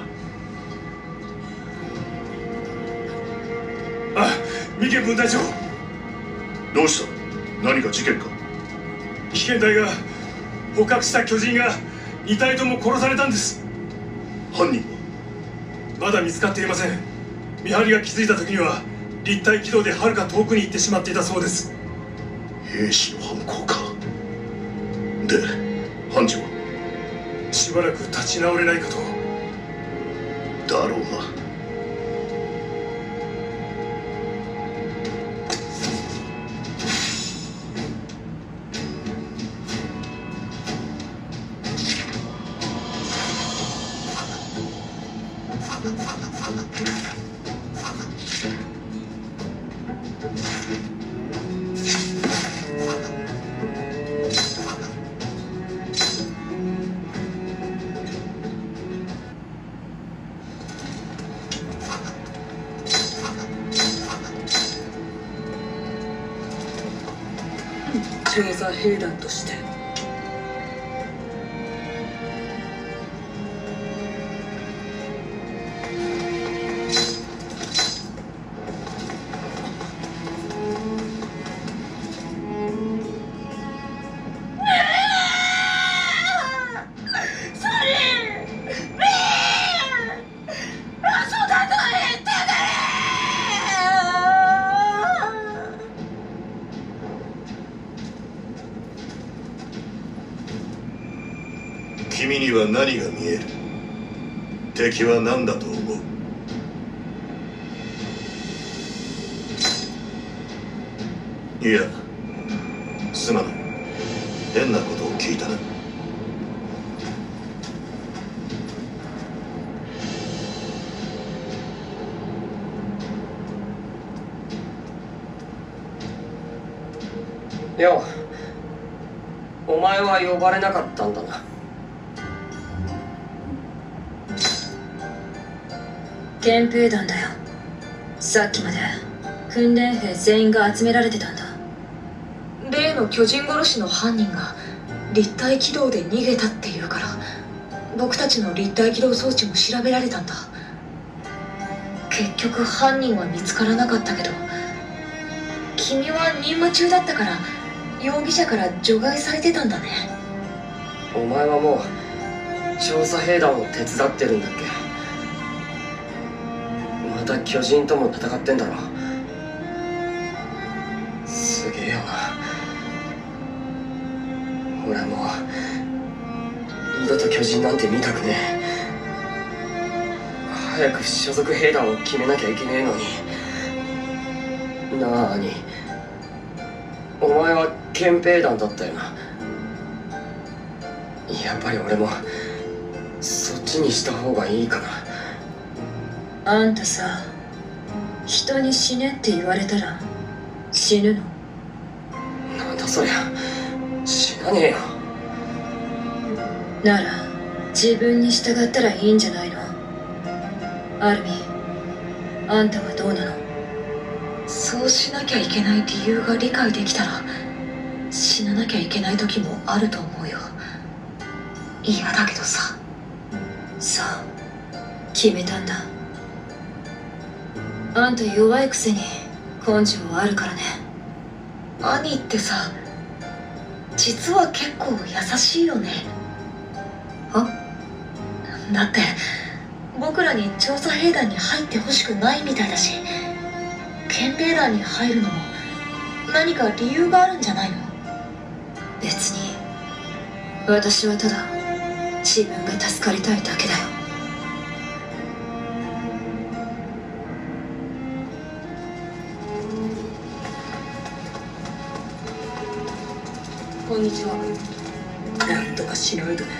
[SPEAKER 4] あ、三毛分隊長。
[SPEAKER 7] どうした。何か事件か。
[SPEAKER 4] 危険隊が捕獲した巨人がに体とも殺されたんです。
[SPEAKER 7] 犯人は
[SPEAKER 4] まだ見つかっていません。見張りが気づいた時には立体軌道ではるか遠くに行ってしまっていたそうです。
[SPEAKER 7] 兵士の犯行か。で判事は？
[SPEAKER 4] しばらく立ち直れないかと。
[SPEAKER 7] だろうな。
[SPEAKER 2] 調査兵団として
[SPEAKER 7] 君には何が見える？敵は何だと思う？いや、すまない。変なことを聞いたな。
[SPEAKER 5] よう、お前は呼ばれなかったんだな。
[SPEAKER 6] 憲兵団だよ。さっきまで訓練兵全員が集められてたんだ。
[SPEAKER 9] 例の巨人殺しの犯人が立体軌道で逃げたっていうから、僕たちの立体軌道装置も調べられたんだ。結局犯人は見つからなかったけど、君は任務中だったから容疑者から除外されてたんだね。
[SPEAKER 5] お前はもう調査兵団を手伝ってるんだっけ？また巨人とも戦ってんだろ。すげえよな。俺はもう二度と巨人なんて見たくねえ。早く所属兵団を決めなきゃいけねえのに。なあに、お前は憲兵団だったよな。やっぱり俺もそっちにした方がいいかな。
[SPEAKER 6] あんたさ、人に死ねって言われたら死ぬの？
[SPEAKER 5] なんだそりゃ、死なねえよ。
[SPEAKER 6] なら自分に従ったらいいんじゃないの？アルミ、あんたはどうなの？
[SPEAKER 9] そうしなきゃいけない理由が理解できたら死ななきゃいけない時もあると思うよ。嫌だけどさ。
[SPEAKER 6] そう、決めたんだ。あんた弱いくせに根性あるからね。
[SPEAKER 9] 兄ってさ、実は結構優しいよね。
[SPEAKER 6] は？
[SPEAKER 9] だって僕らに調査兵団に入ってほしくないみたいだし、憲兵団に入るのも何か理由があるんじゃないの？
[SPEAKER 6] 別に私はただ自分が助かりたいだけだよ。
[SPEAKER 2] こんにちは。なんとかしないとね。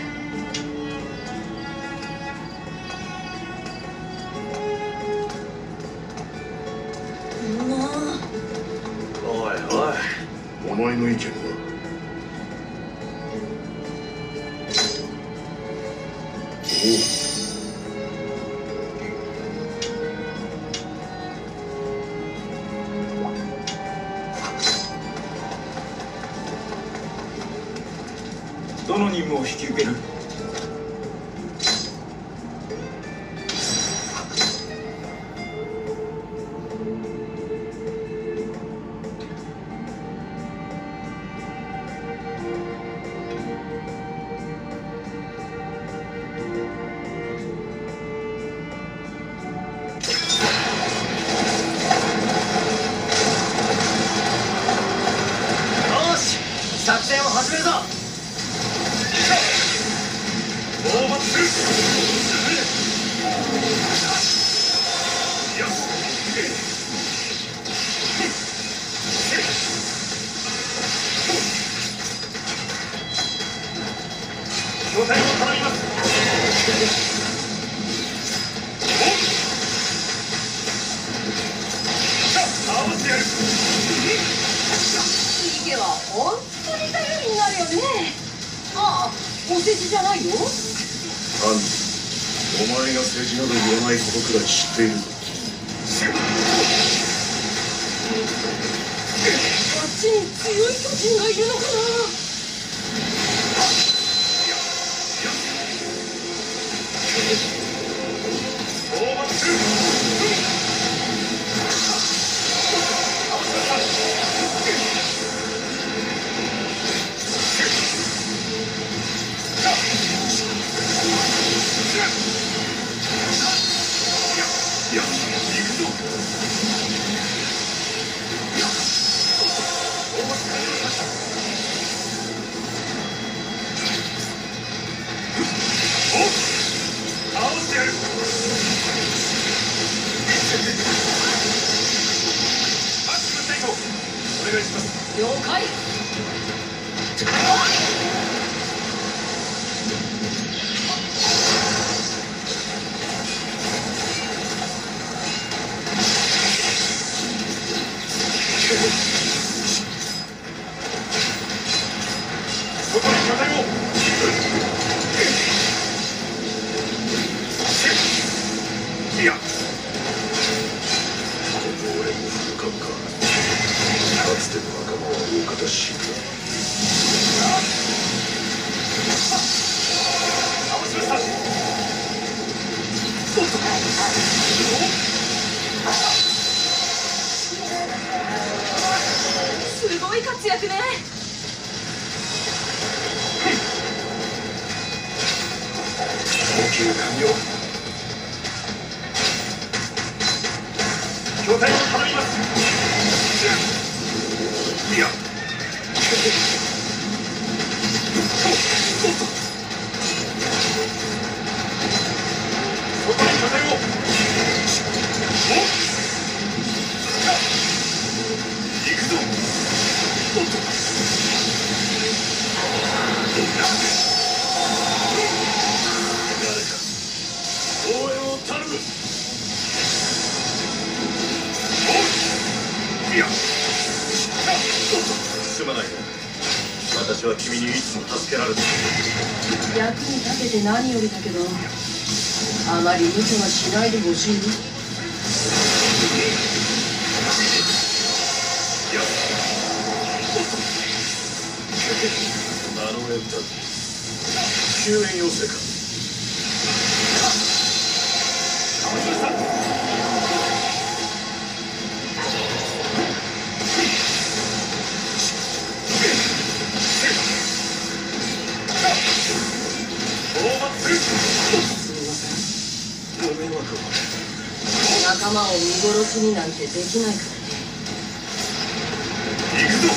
[SPEAKER 6] もう
[SPEAKER 8] おいおい、
[SPEAKER 7] お前の意見は？おう。
[SPEAKER 1] どの任務を引き受ける？ 状態を頼みます。合わせてやる。
[SPEAKER 2] ヒゲは本当に頼りになるよね。ああ、お世辞じゃないよ。
[SPEAKER 7] アンディ、お前が世辞など言わないことくらい知っているぞ。
[SPEAKER 2] あっちに強い巨人がいるのかな。
[SPEAKER 1] オーバーする。いや、行くぞ。お、倒してやる。マッシブ対抗お願いします。
[SPEAKER 2] 了解。
[SPEAKER 1] そこに拠点を。いや、ここ俺も不可か。かつての仲間は大方死んだ。倒しました。おっと。
[SPEAKER 2] すごい活躍ね。
[SPEAKER 1] 補給完了。筐体を頼みます。いや。おっと。外に拠点を。おっ。行くぞ。おっと。誰か応援を頼む。いや、すまないね。私は君にいつも助けられた。
[SPEAKER 2] 役に立てて何よりだけど、あまり無茶はしないでほしい。
[SPEAKER 1] いや、おっと。あのエンター救援要請か。倒しました。
[SPEAKER 2] 仲間を見殺しになんてできないからね。
[SPEAKER 1] 行くぞ。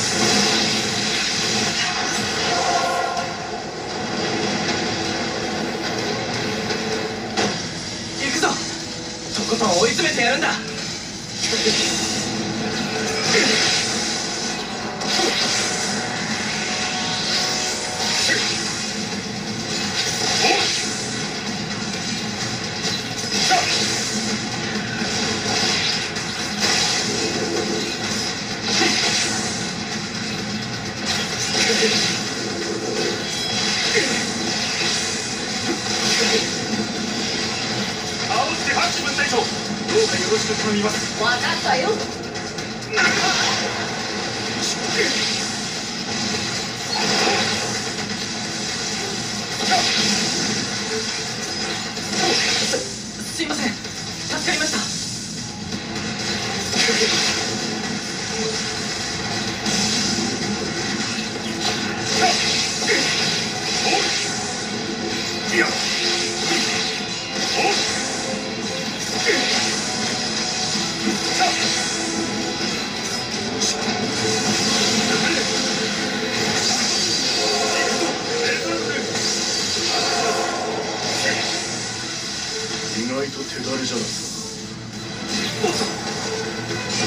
[SPEAKER 1] 行くぞ。とことん追い詰めてやるんだ。青してハッチ分隊長、どうかよろしく頼みます。
[SPEAKER 2] 分かったよ。
[SPEAKER 1] す、すいません、助かりました。いや、意外と手だれじゃないか。おっと。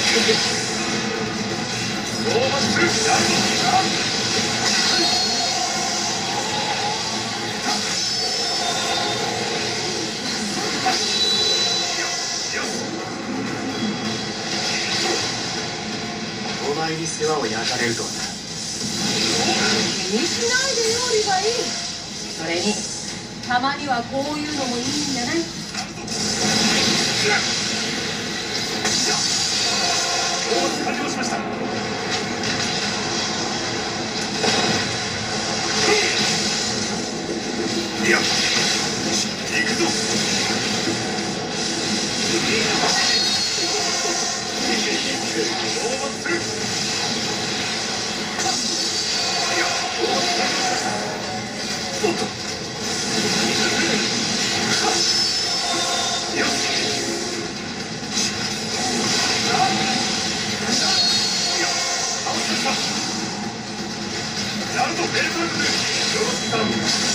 [SPEAKER 1] お前に世話を焼かれるとはな。
[SPEAKER 2] 気にしないでよリヴァイ。それにたまにはこういうのもいいんじゃない？
[SPEAKER 4] 完了しました。いや、行くぞ。おっと。よし。ナルトベルトルクでよろしく頼む。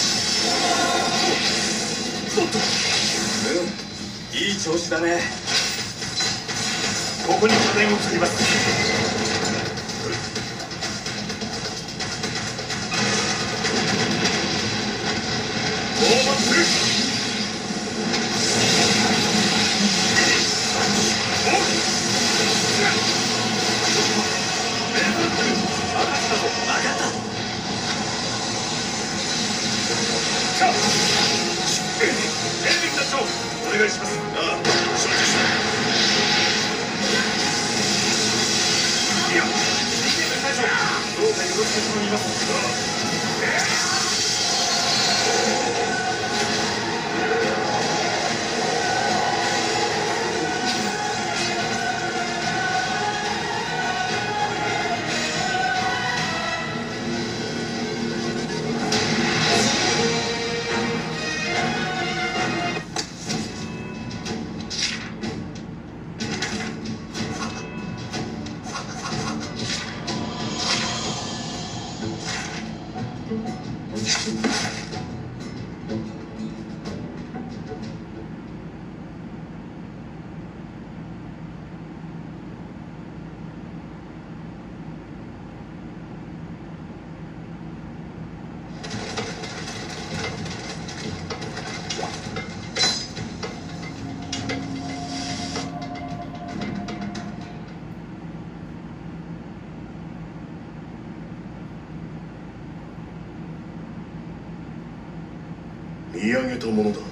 [SPEAKER 4] おっと。うん、いい調子だね。ここに拠点を作ります。オーバースルー。おう。ベルトルク任せたぞ。分かった。さあ、エルヴィン団長、お願いします。ああ、承知した。いや、人間隊長、どうかよろしく頼みます。ああ。
[SPEAKER 7] 見上げたものだ。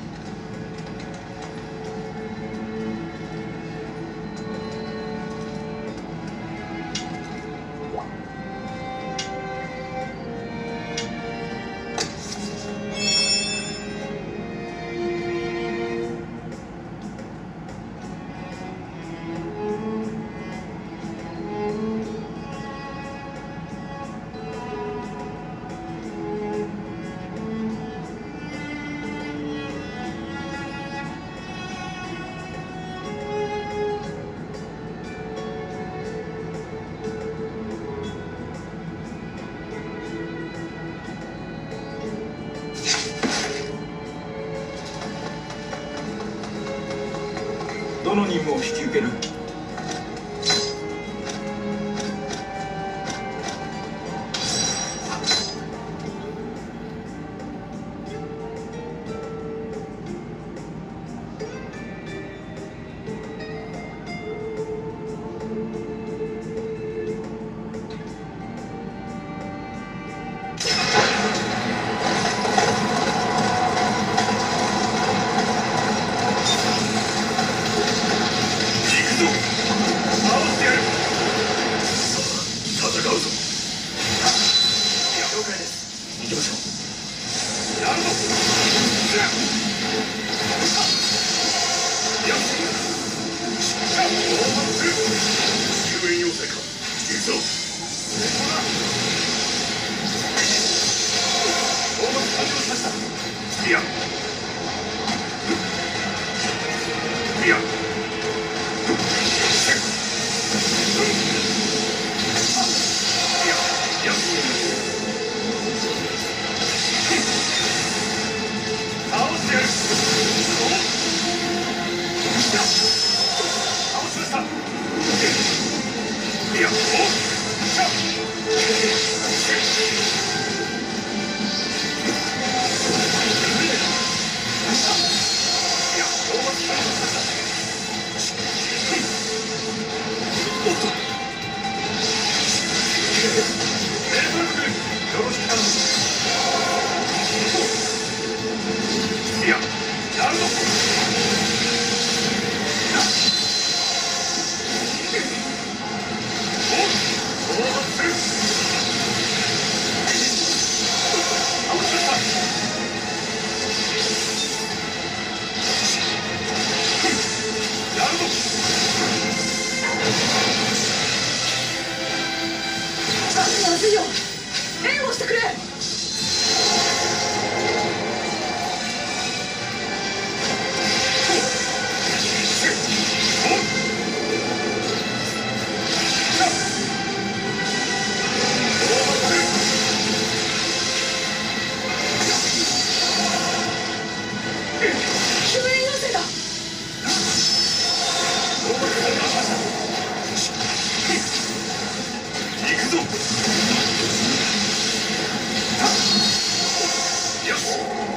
[SPEAKER 1] どの任務を引き受ける？
[SPEAKER 4] 倒しました。
[SPEAKER 2] してくれ。救援要請だ。
[SPEAKER 7] 行くぞ。よし。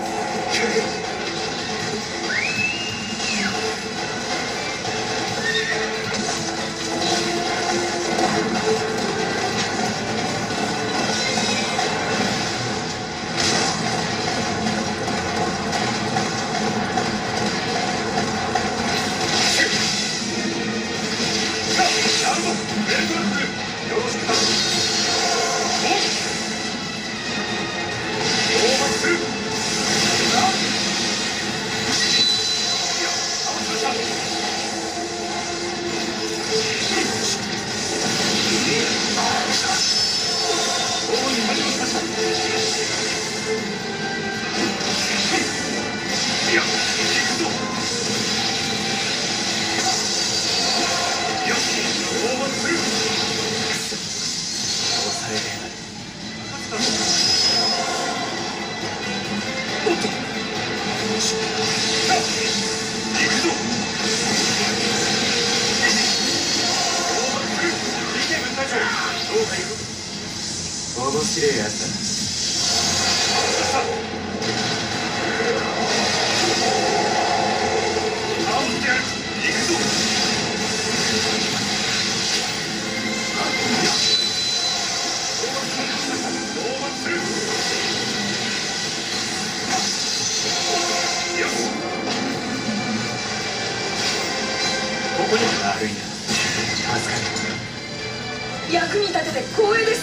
[SPEAKER 1] 面白いやつだ。ここには悪いな。助かる。
[SPEAKER 2] 役に立てて光栄です。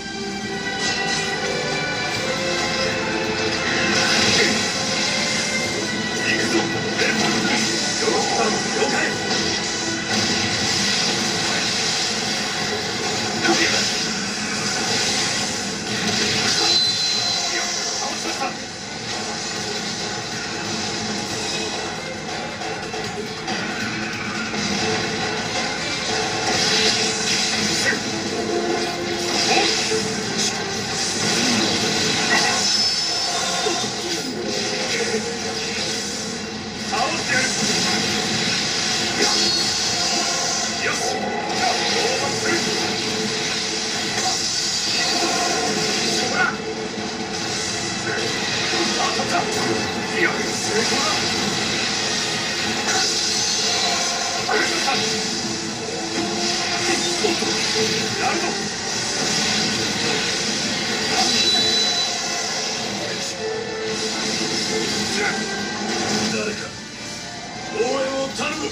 [SPEAKER 7] 誰か応援を頼む。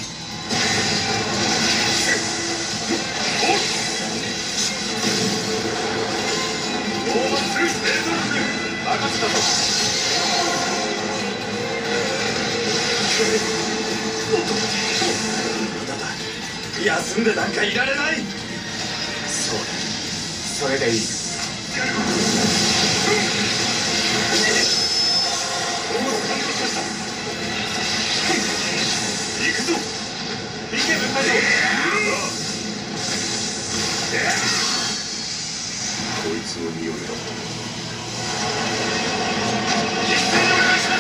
[SPEAKER 1] 休んでなんかいられない。そうだ、それでいい。
[SPEAKER 7] 行くぞ。行け分隊長。こいつの匂いだ。一斉にお願いします。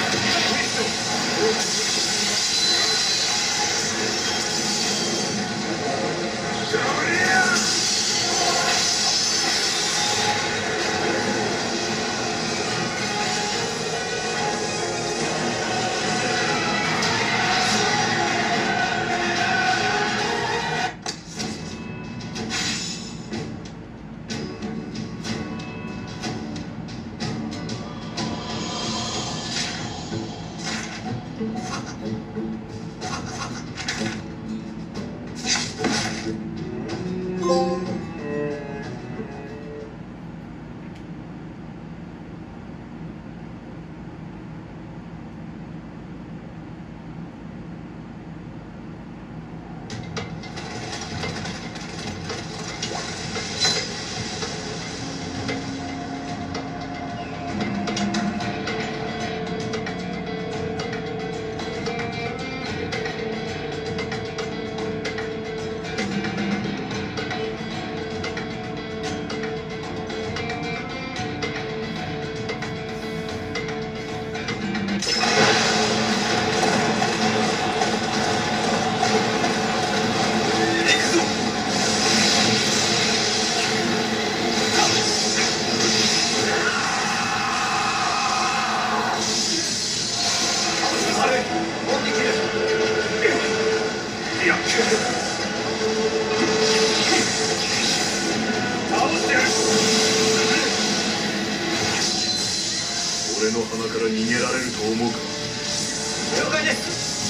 [SPEAKER 7] 今から逃げられると思うか。
[SPEAKER 5] 了解です。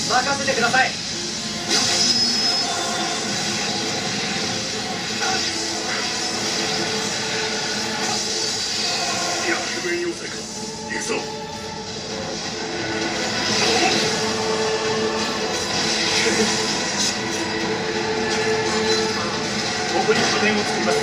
[SPEAKER 5] 任せてください。
[SPEAKER 7] 救援要請か。行くぞ。
[SPEAKER 1] ここに拠点を作ります。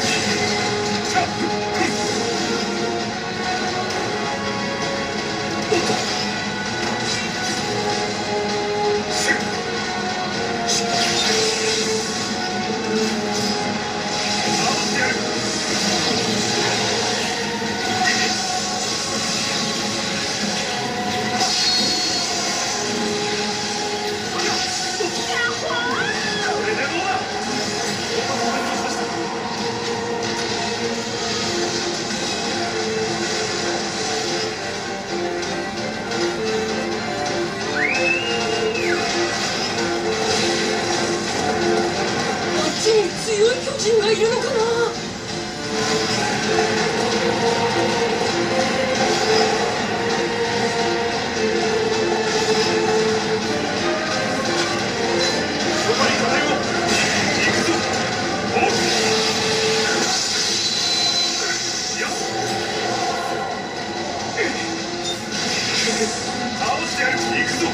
[SPEAKER 2] 強い巨人がいるのかな。
[SPEAKER 1] そこに拠点を。行くぞ。おう。よっ。倒してやる。行くぞ。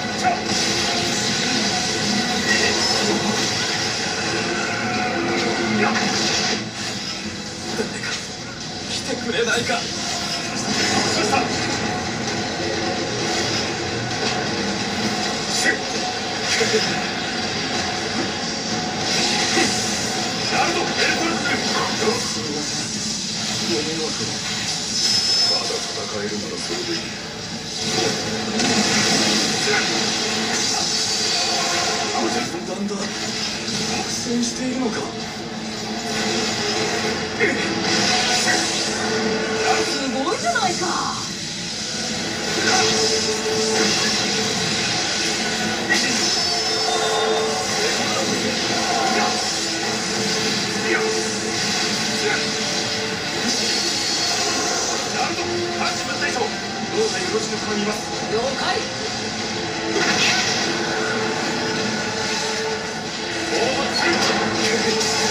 [SPEAKER 5] 来てくれないか。
[SPEAKER 1] ナルト、エルトルス。
[SPEAKER 7] ご迷惑を。まだ戦えるならそれでいい。なんだ、苦戦しているのか。
[SPEAKER 2] すごいじゃないか。
[SPEAKER 1] ナルト、ハンチマン大将、どうぞよろしく頼みます。
[SPEAKER 2] 了解。
[SPEAKER 1] おー、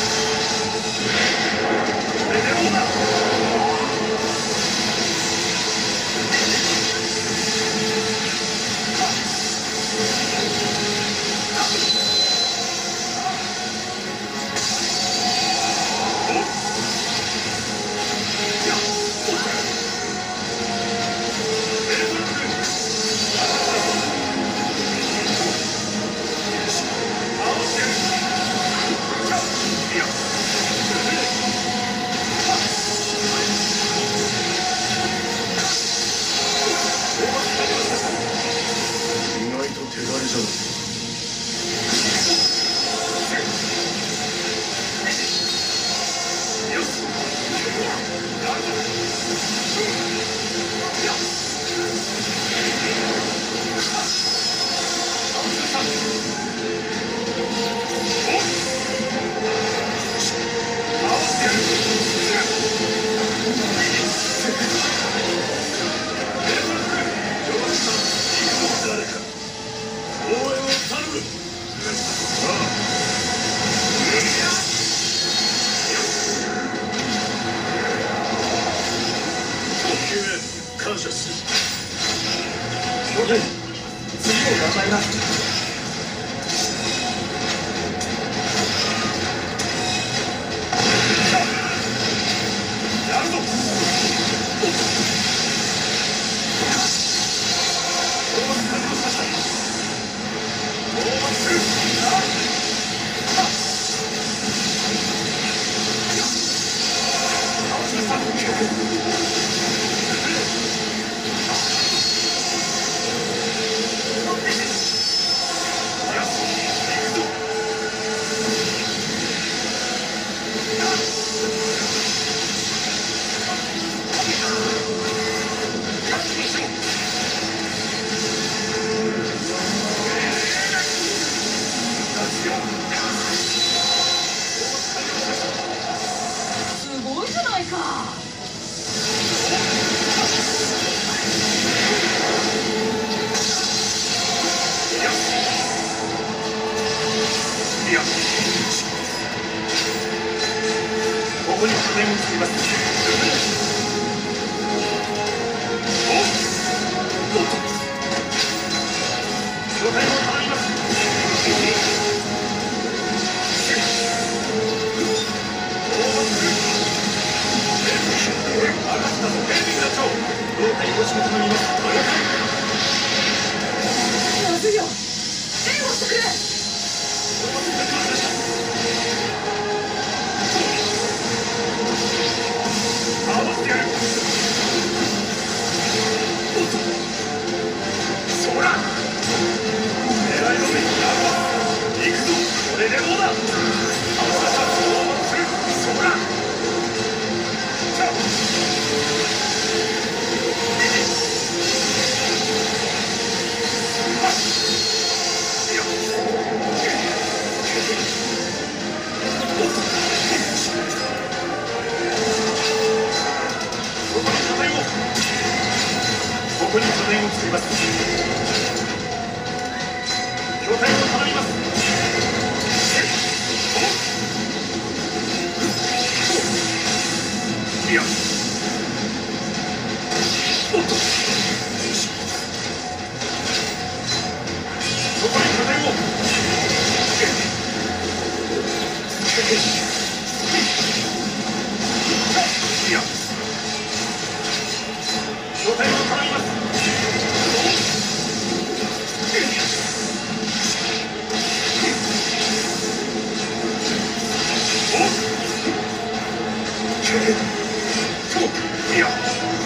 [SPEAKER 4] こに拠点を作ります。おっおっと拠点を頼みます。任せたぞ、エンディング団長。胴体よろしく頼みます。
[SPEAKER 2] まずいよ、援護してくれ。
[SPEAKER 4] 合わせてやる。おっとそら狙いの目に行くぞ。これでどうだ。合わせたそうする。そらさあここに拠点を作ります。拠点を頼みます。いやおっとここに拠点をいや拠点を頼みます。いや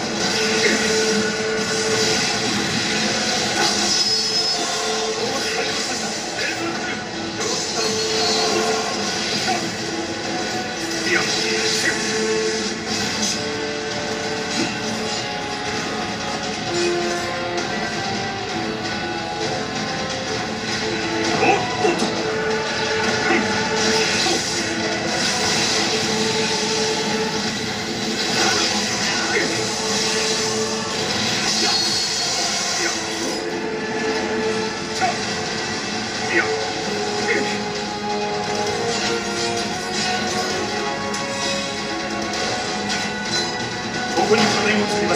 [SPEAKER 4] ここに拠点を作ります。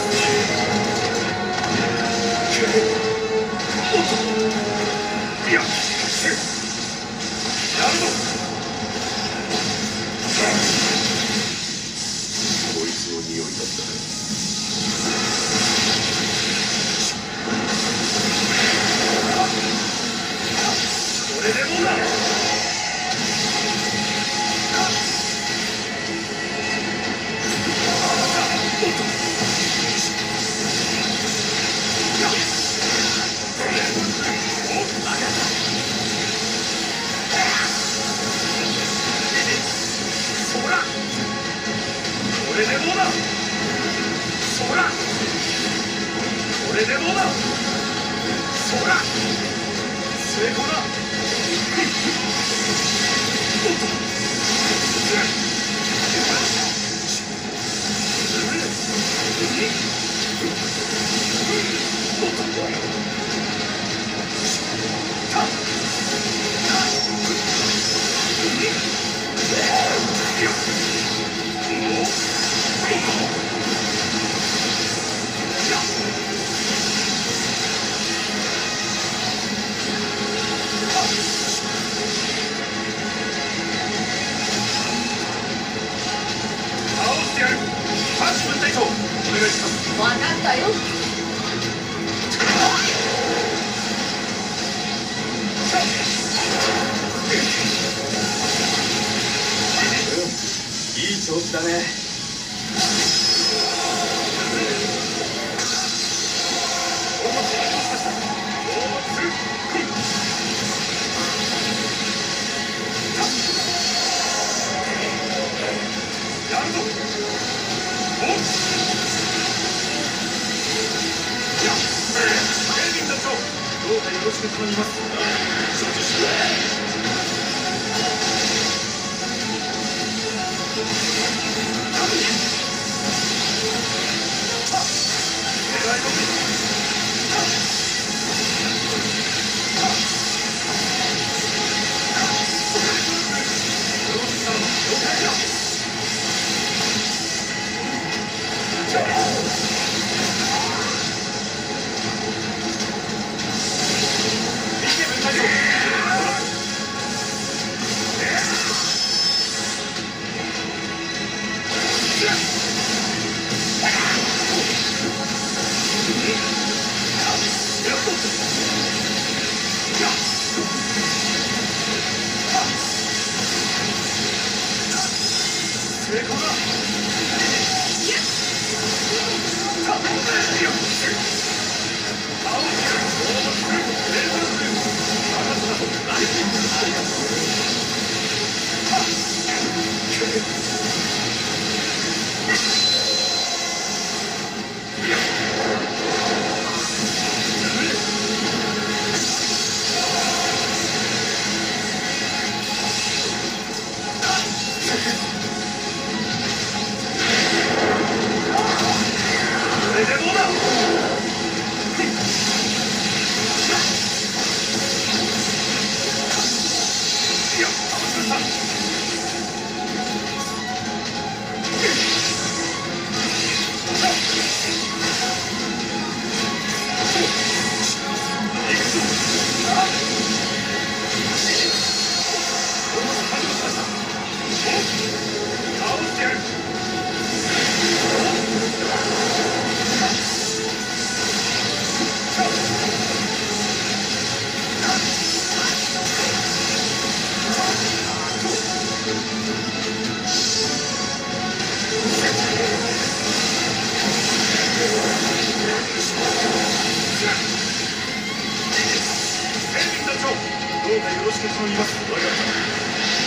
[SPEAKER 4] おっといややるぞ。こいつの匂いだった。これでもだ。これでどうだ。そらこれでどうだ。そら成功だ。おっと
[SPEAKER 2] 分かったよ。
[SPEAKER 4] いい調子だね。やるぞ。おっどうかよろしく頼みます。承知してくれ。 これでどうだ。どうかよろしく頼みます。わかった。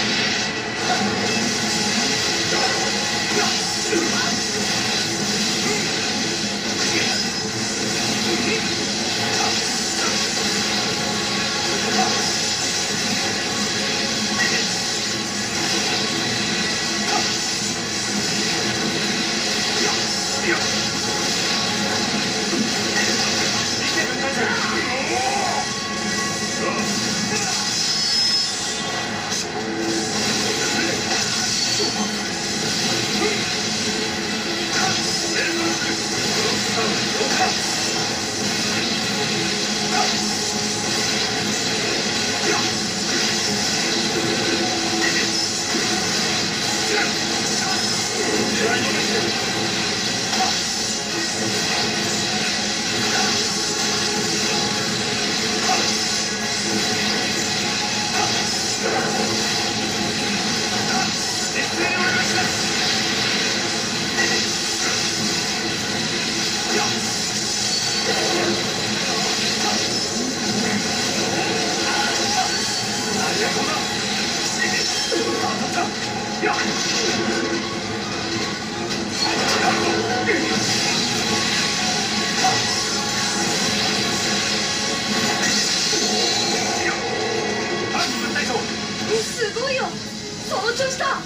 [SPEAKER 9] すごいよ、その調子だ。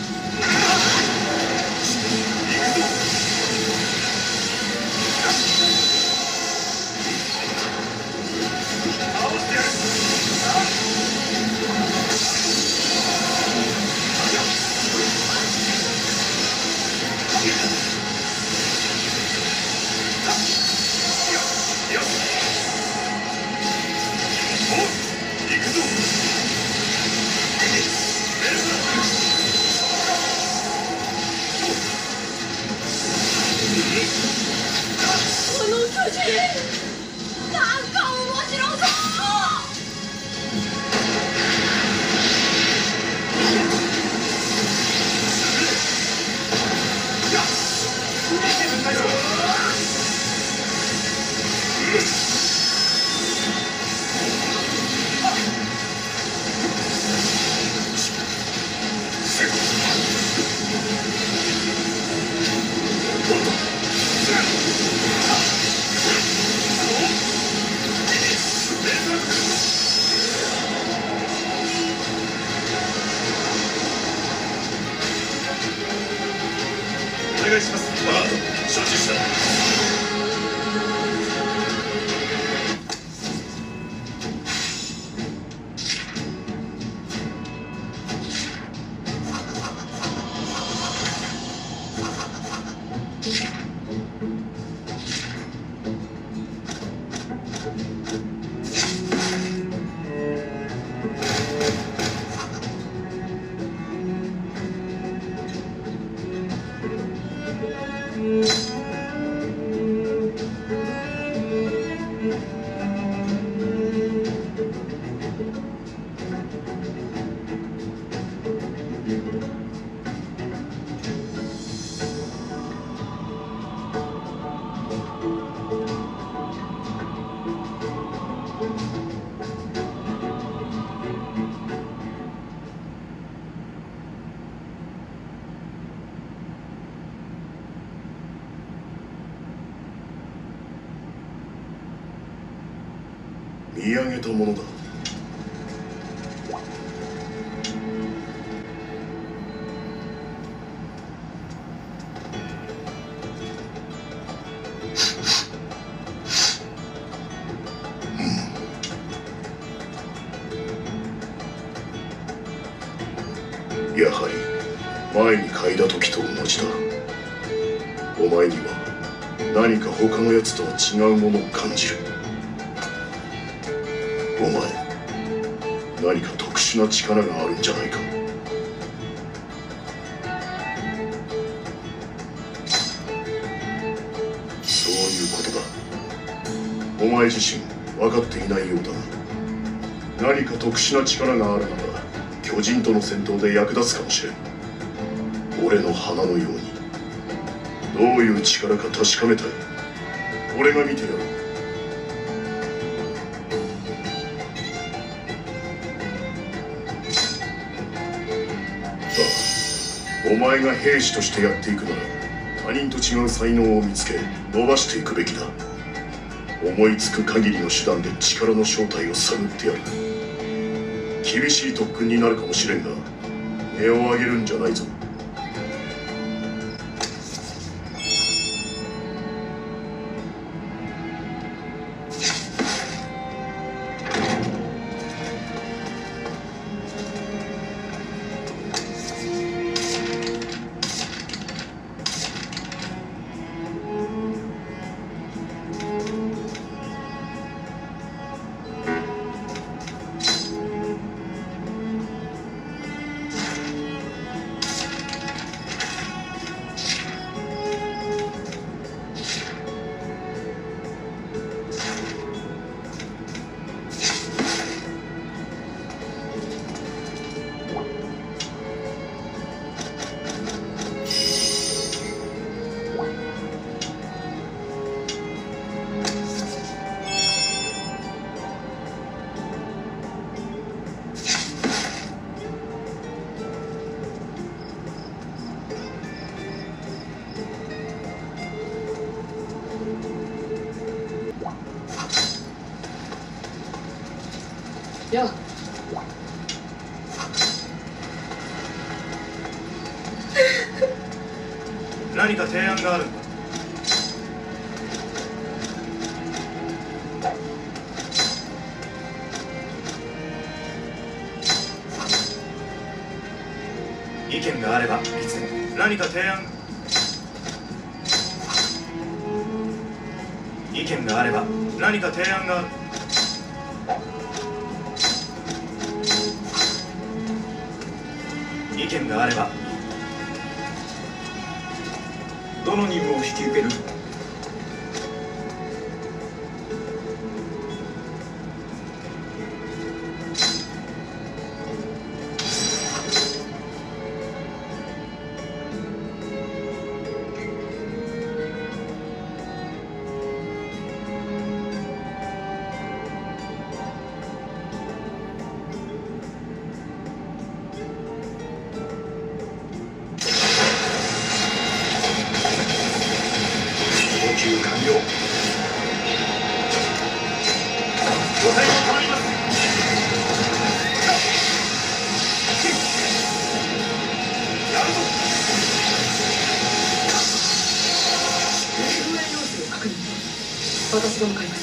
[SPEAKER 9] この巨人、なんか面白そう。
[SPEAKER 4] お願いします。ああ、承知した。
[SPEAKER 7] 見上げたものだ。やはり前に嗅いだ時と同じだ。お前には何か他のやつとは違うものを感じる。お前何か特殊な力があるんじゃないか。そういうことだ。お前自身分かっていないようだな。何か特殊な力があるなら巨人との戦闘で役立つかもしれん。俺の鼻のようにどういう力か確かめたい。俺が見てやろう。お前が兵士としてやっていくなら他人と違う才能を見つけ伸ばしていくべきだ。思いつく限りの手段で力の正体を探ってやる。厳しい特訓になるかもしれんが音を上げるんじゃないぞ。
[SPEAKER 2] よう。
[SPEAKER 4] 何か提案があるんだ。意見があればいつでも。何か提案意見があれば何か提案がある。意見があれば。
[SPEAKER 1] どの任務を引き受ける？
[SPEAKER 2] 私が向かいます。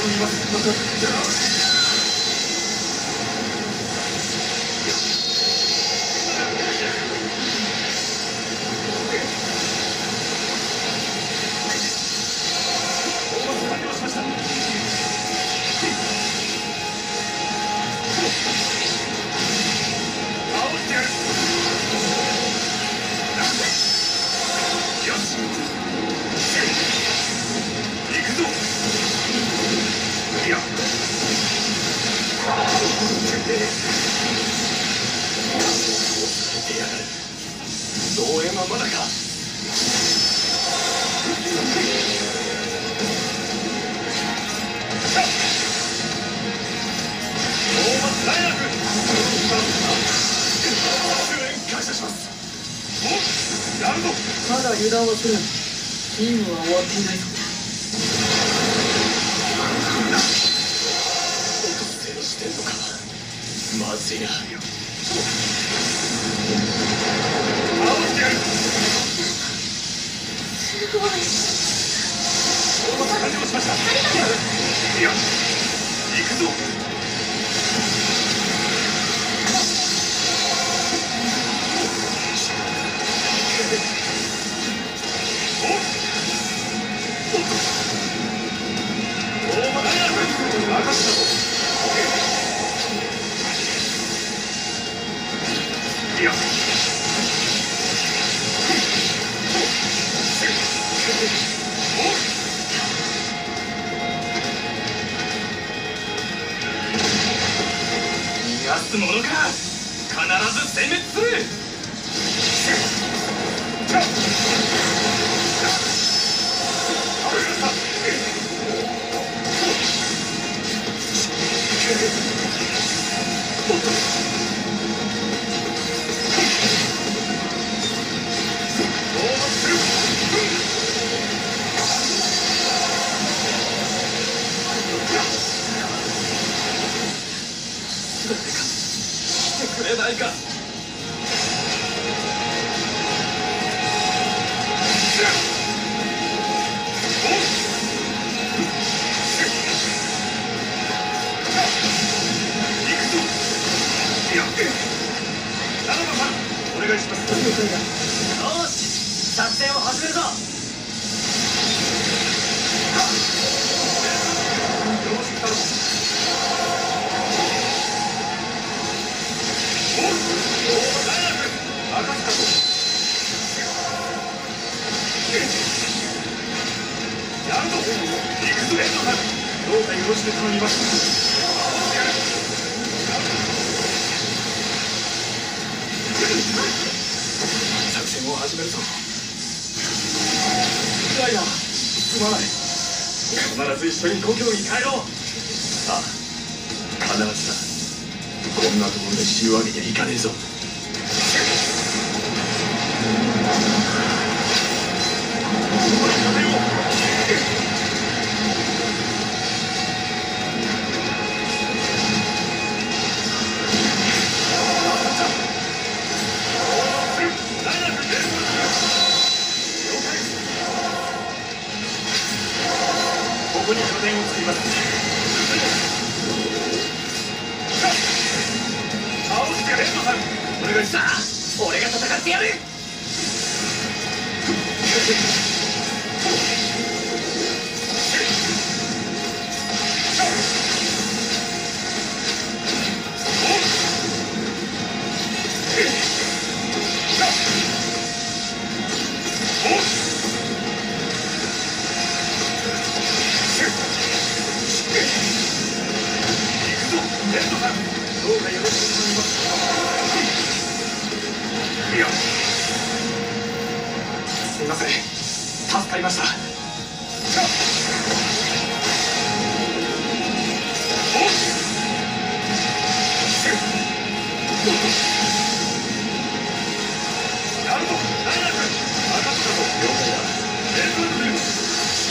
[SPEAKER 1] 頼みます。
[SPEAKER 2] まだ油断はするな。任務は終わっていないぞ。
[SPEAKER 4] 落とせにしてんのか。まずいな。
[SPEAKER 6] すごい。
[SPEAKER 4] 完了しました。いや、行くぞ。逃がすものか。必ず殲滅する。してくれないか。お願いします。
[SPEAKER 5] よし、作戦を始めるぞ。
[SPEAKER 4] よろしく頼む。やるぞ。行くぞ。どうかよろしく頼みます。作戦を始めるぞ。ライダー、すまない。必ず一緒に故郷に帰ろう。ああ、必ずだ。こんなところで死ぬわけにはいかねえぞ。ここに拠点を作ります。アオティレッドさん、お願いします。
[SPEAKER 5] 俺が戦ってやる。
[SPEAKER 4] レッドさん、どうかよろしく頼みます。いや、すみません、助かりました。やるぞ、ライナー君、任せたぞ。了解だ。レッドルーム。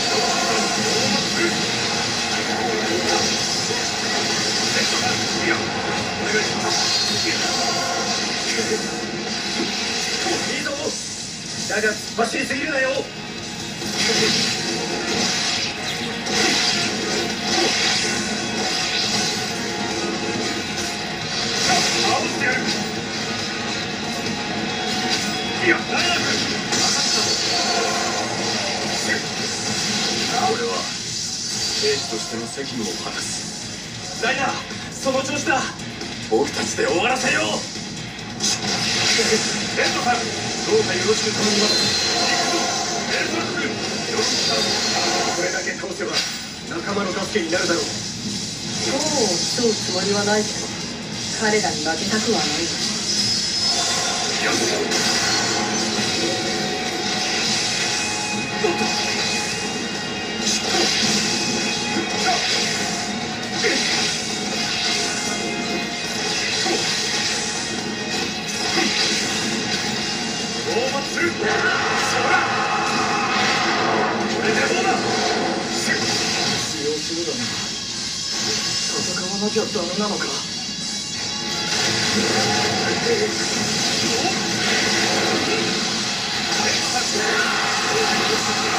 [SPEAKER 4] いや、お願いします。いいぞ。だが走りすぎるなよ。 てやる。いや、ライナー君、俺は兵士としての責務を果たす。ライナー、その調子だ。僕たちで終わらせよう。レンドさん、どうかよろしく頼みます。行くぞ、レンドラック君、よろしく頼む。これだけ倒せば仲間の助けになるだろう。
[SPEAKER 2] そう競うつもりはないけど、彼らに負けたくはない。
[SPEAKER 4] よし。討伐する。そら、これでどうだ。強そうだな。戦わなきゃダメなのか。おっ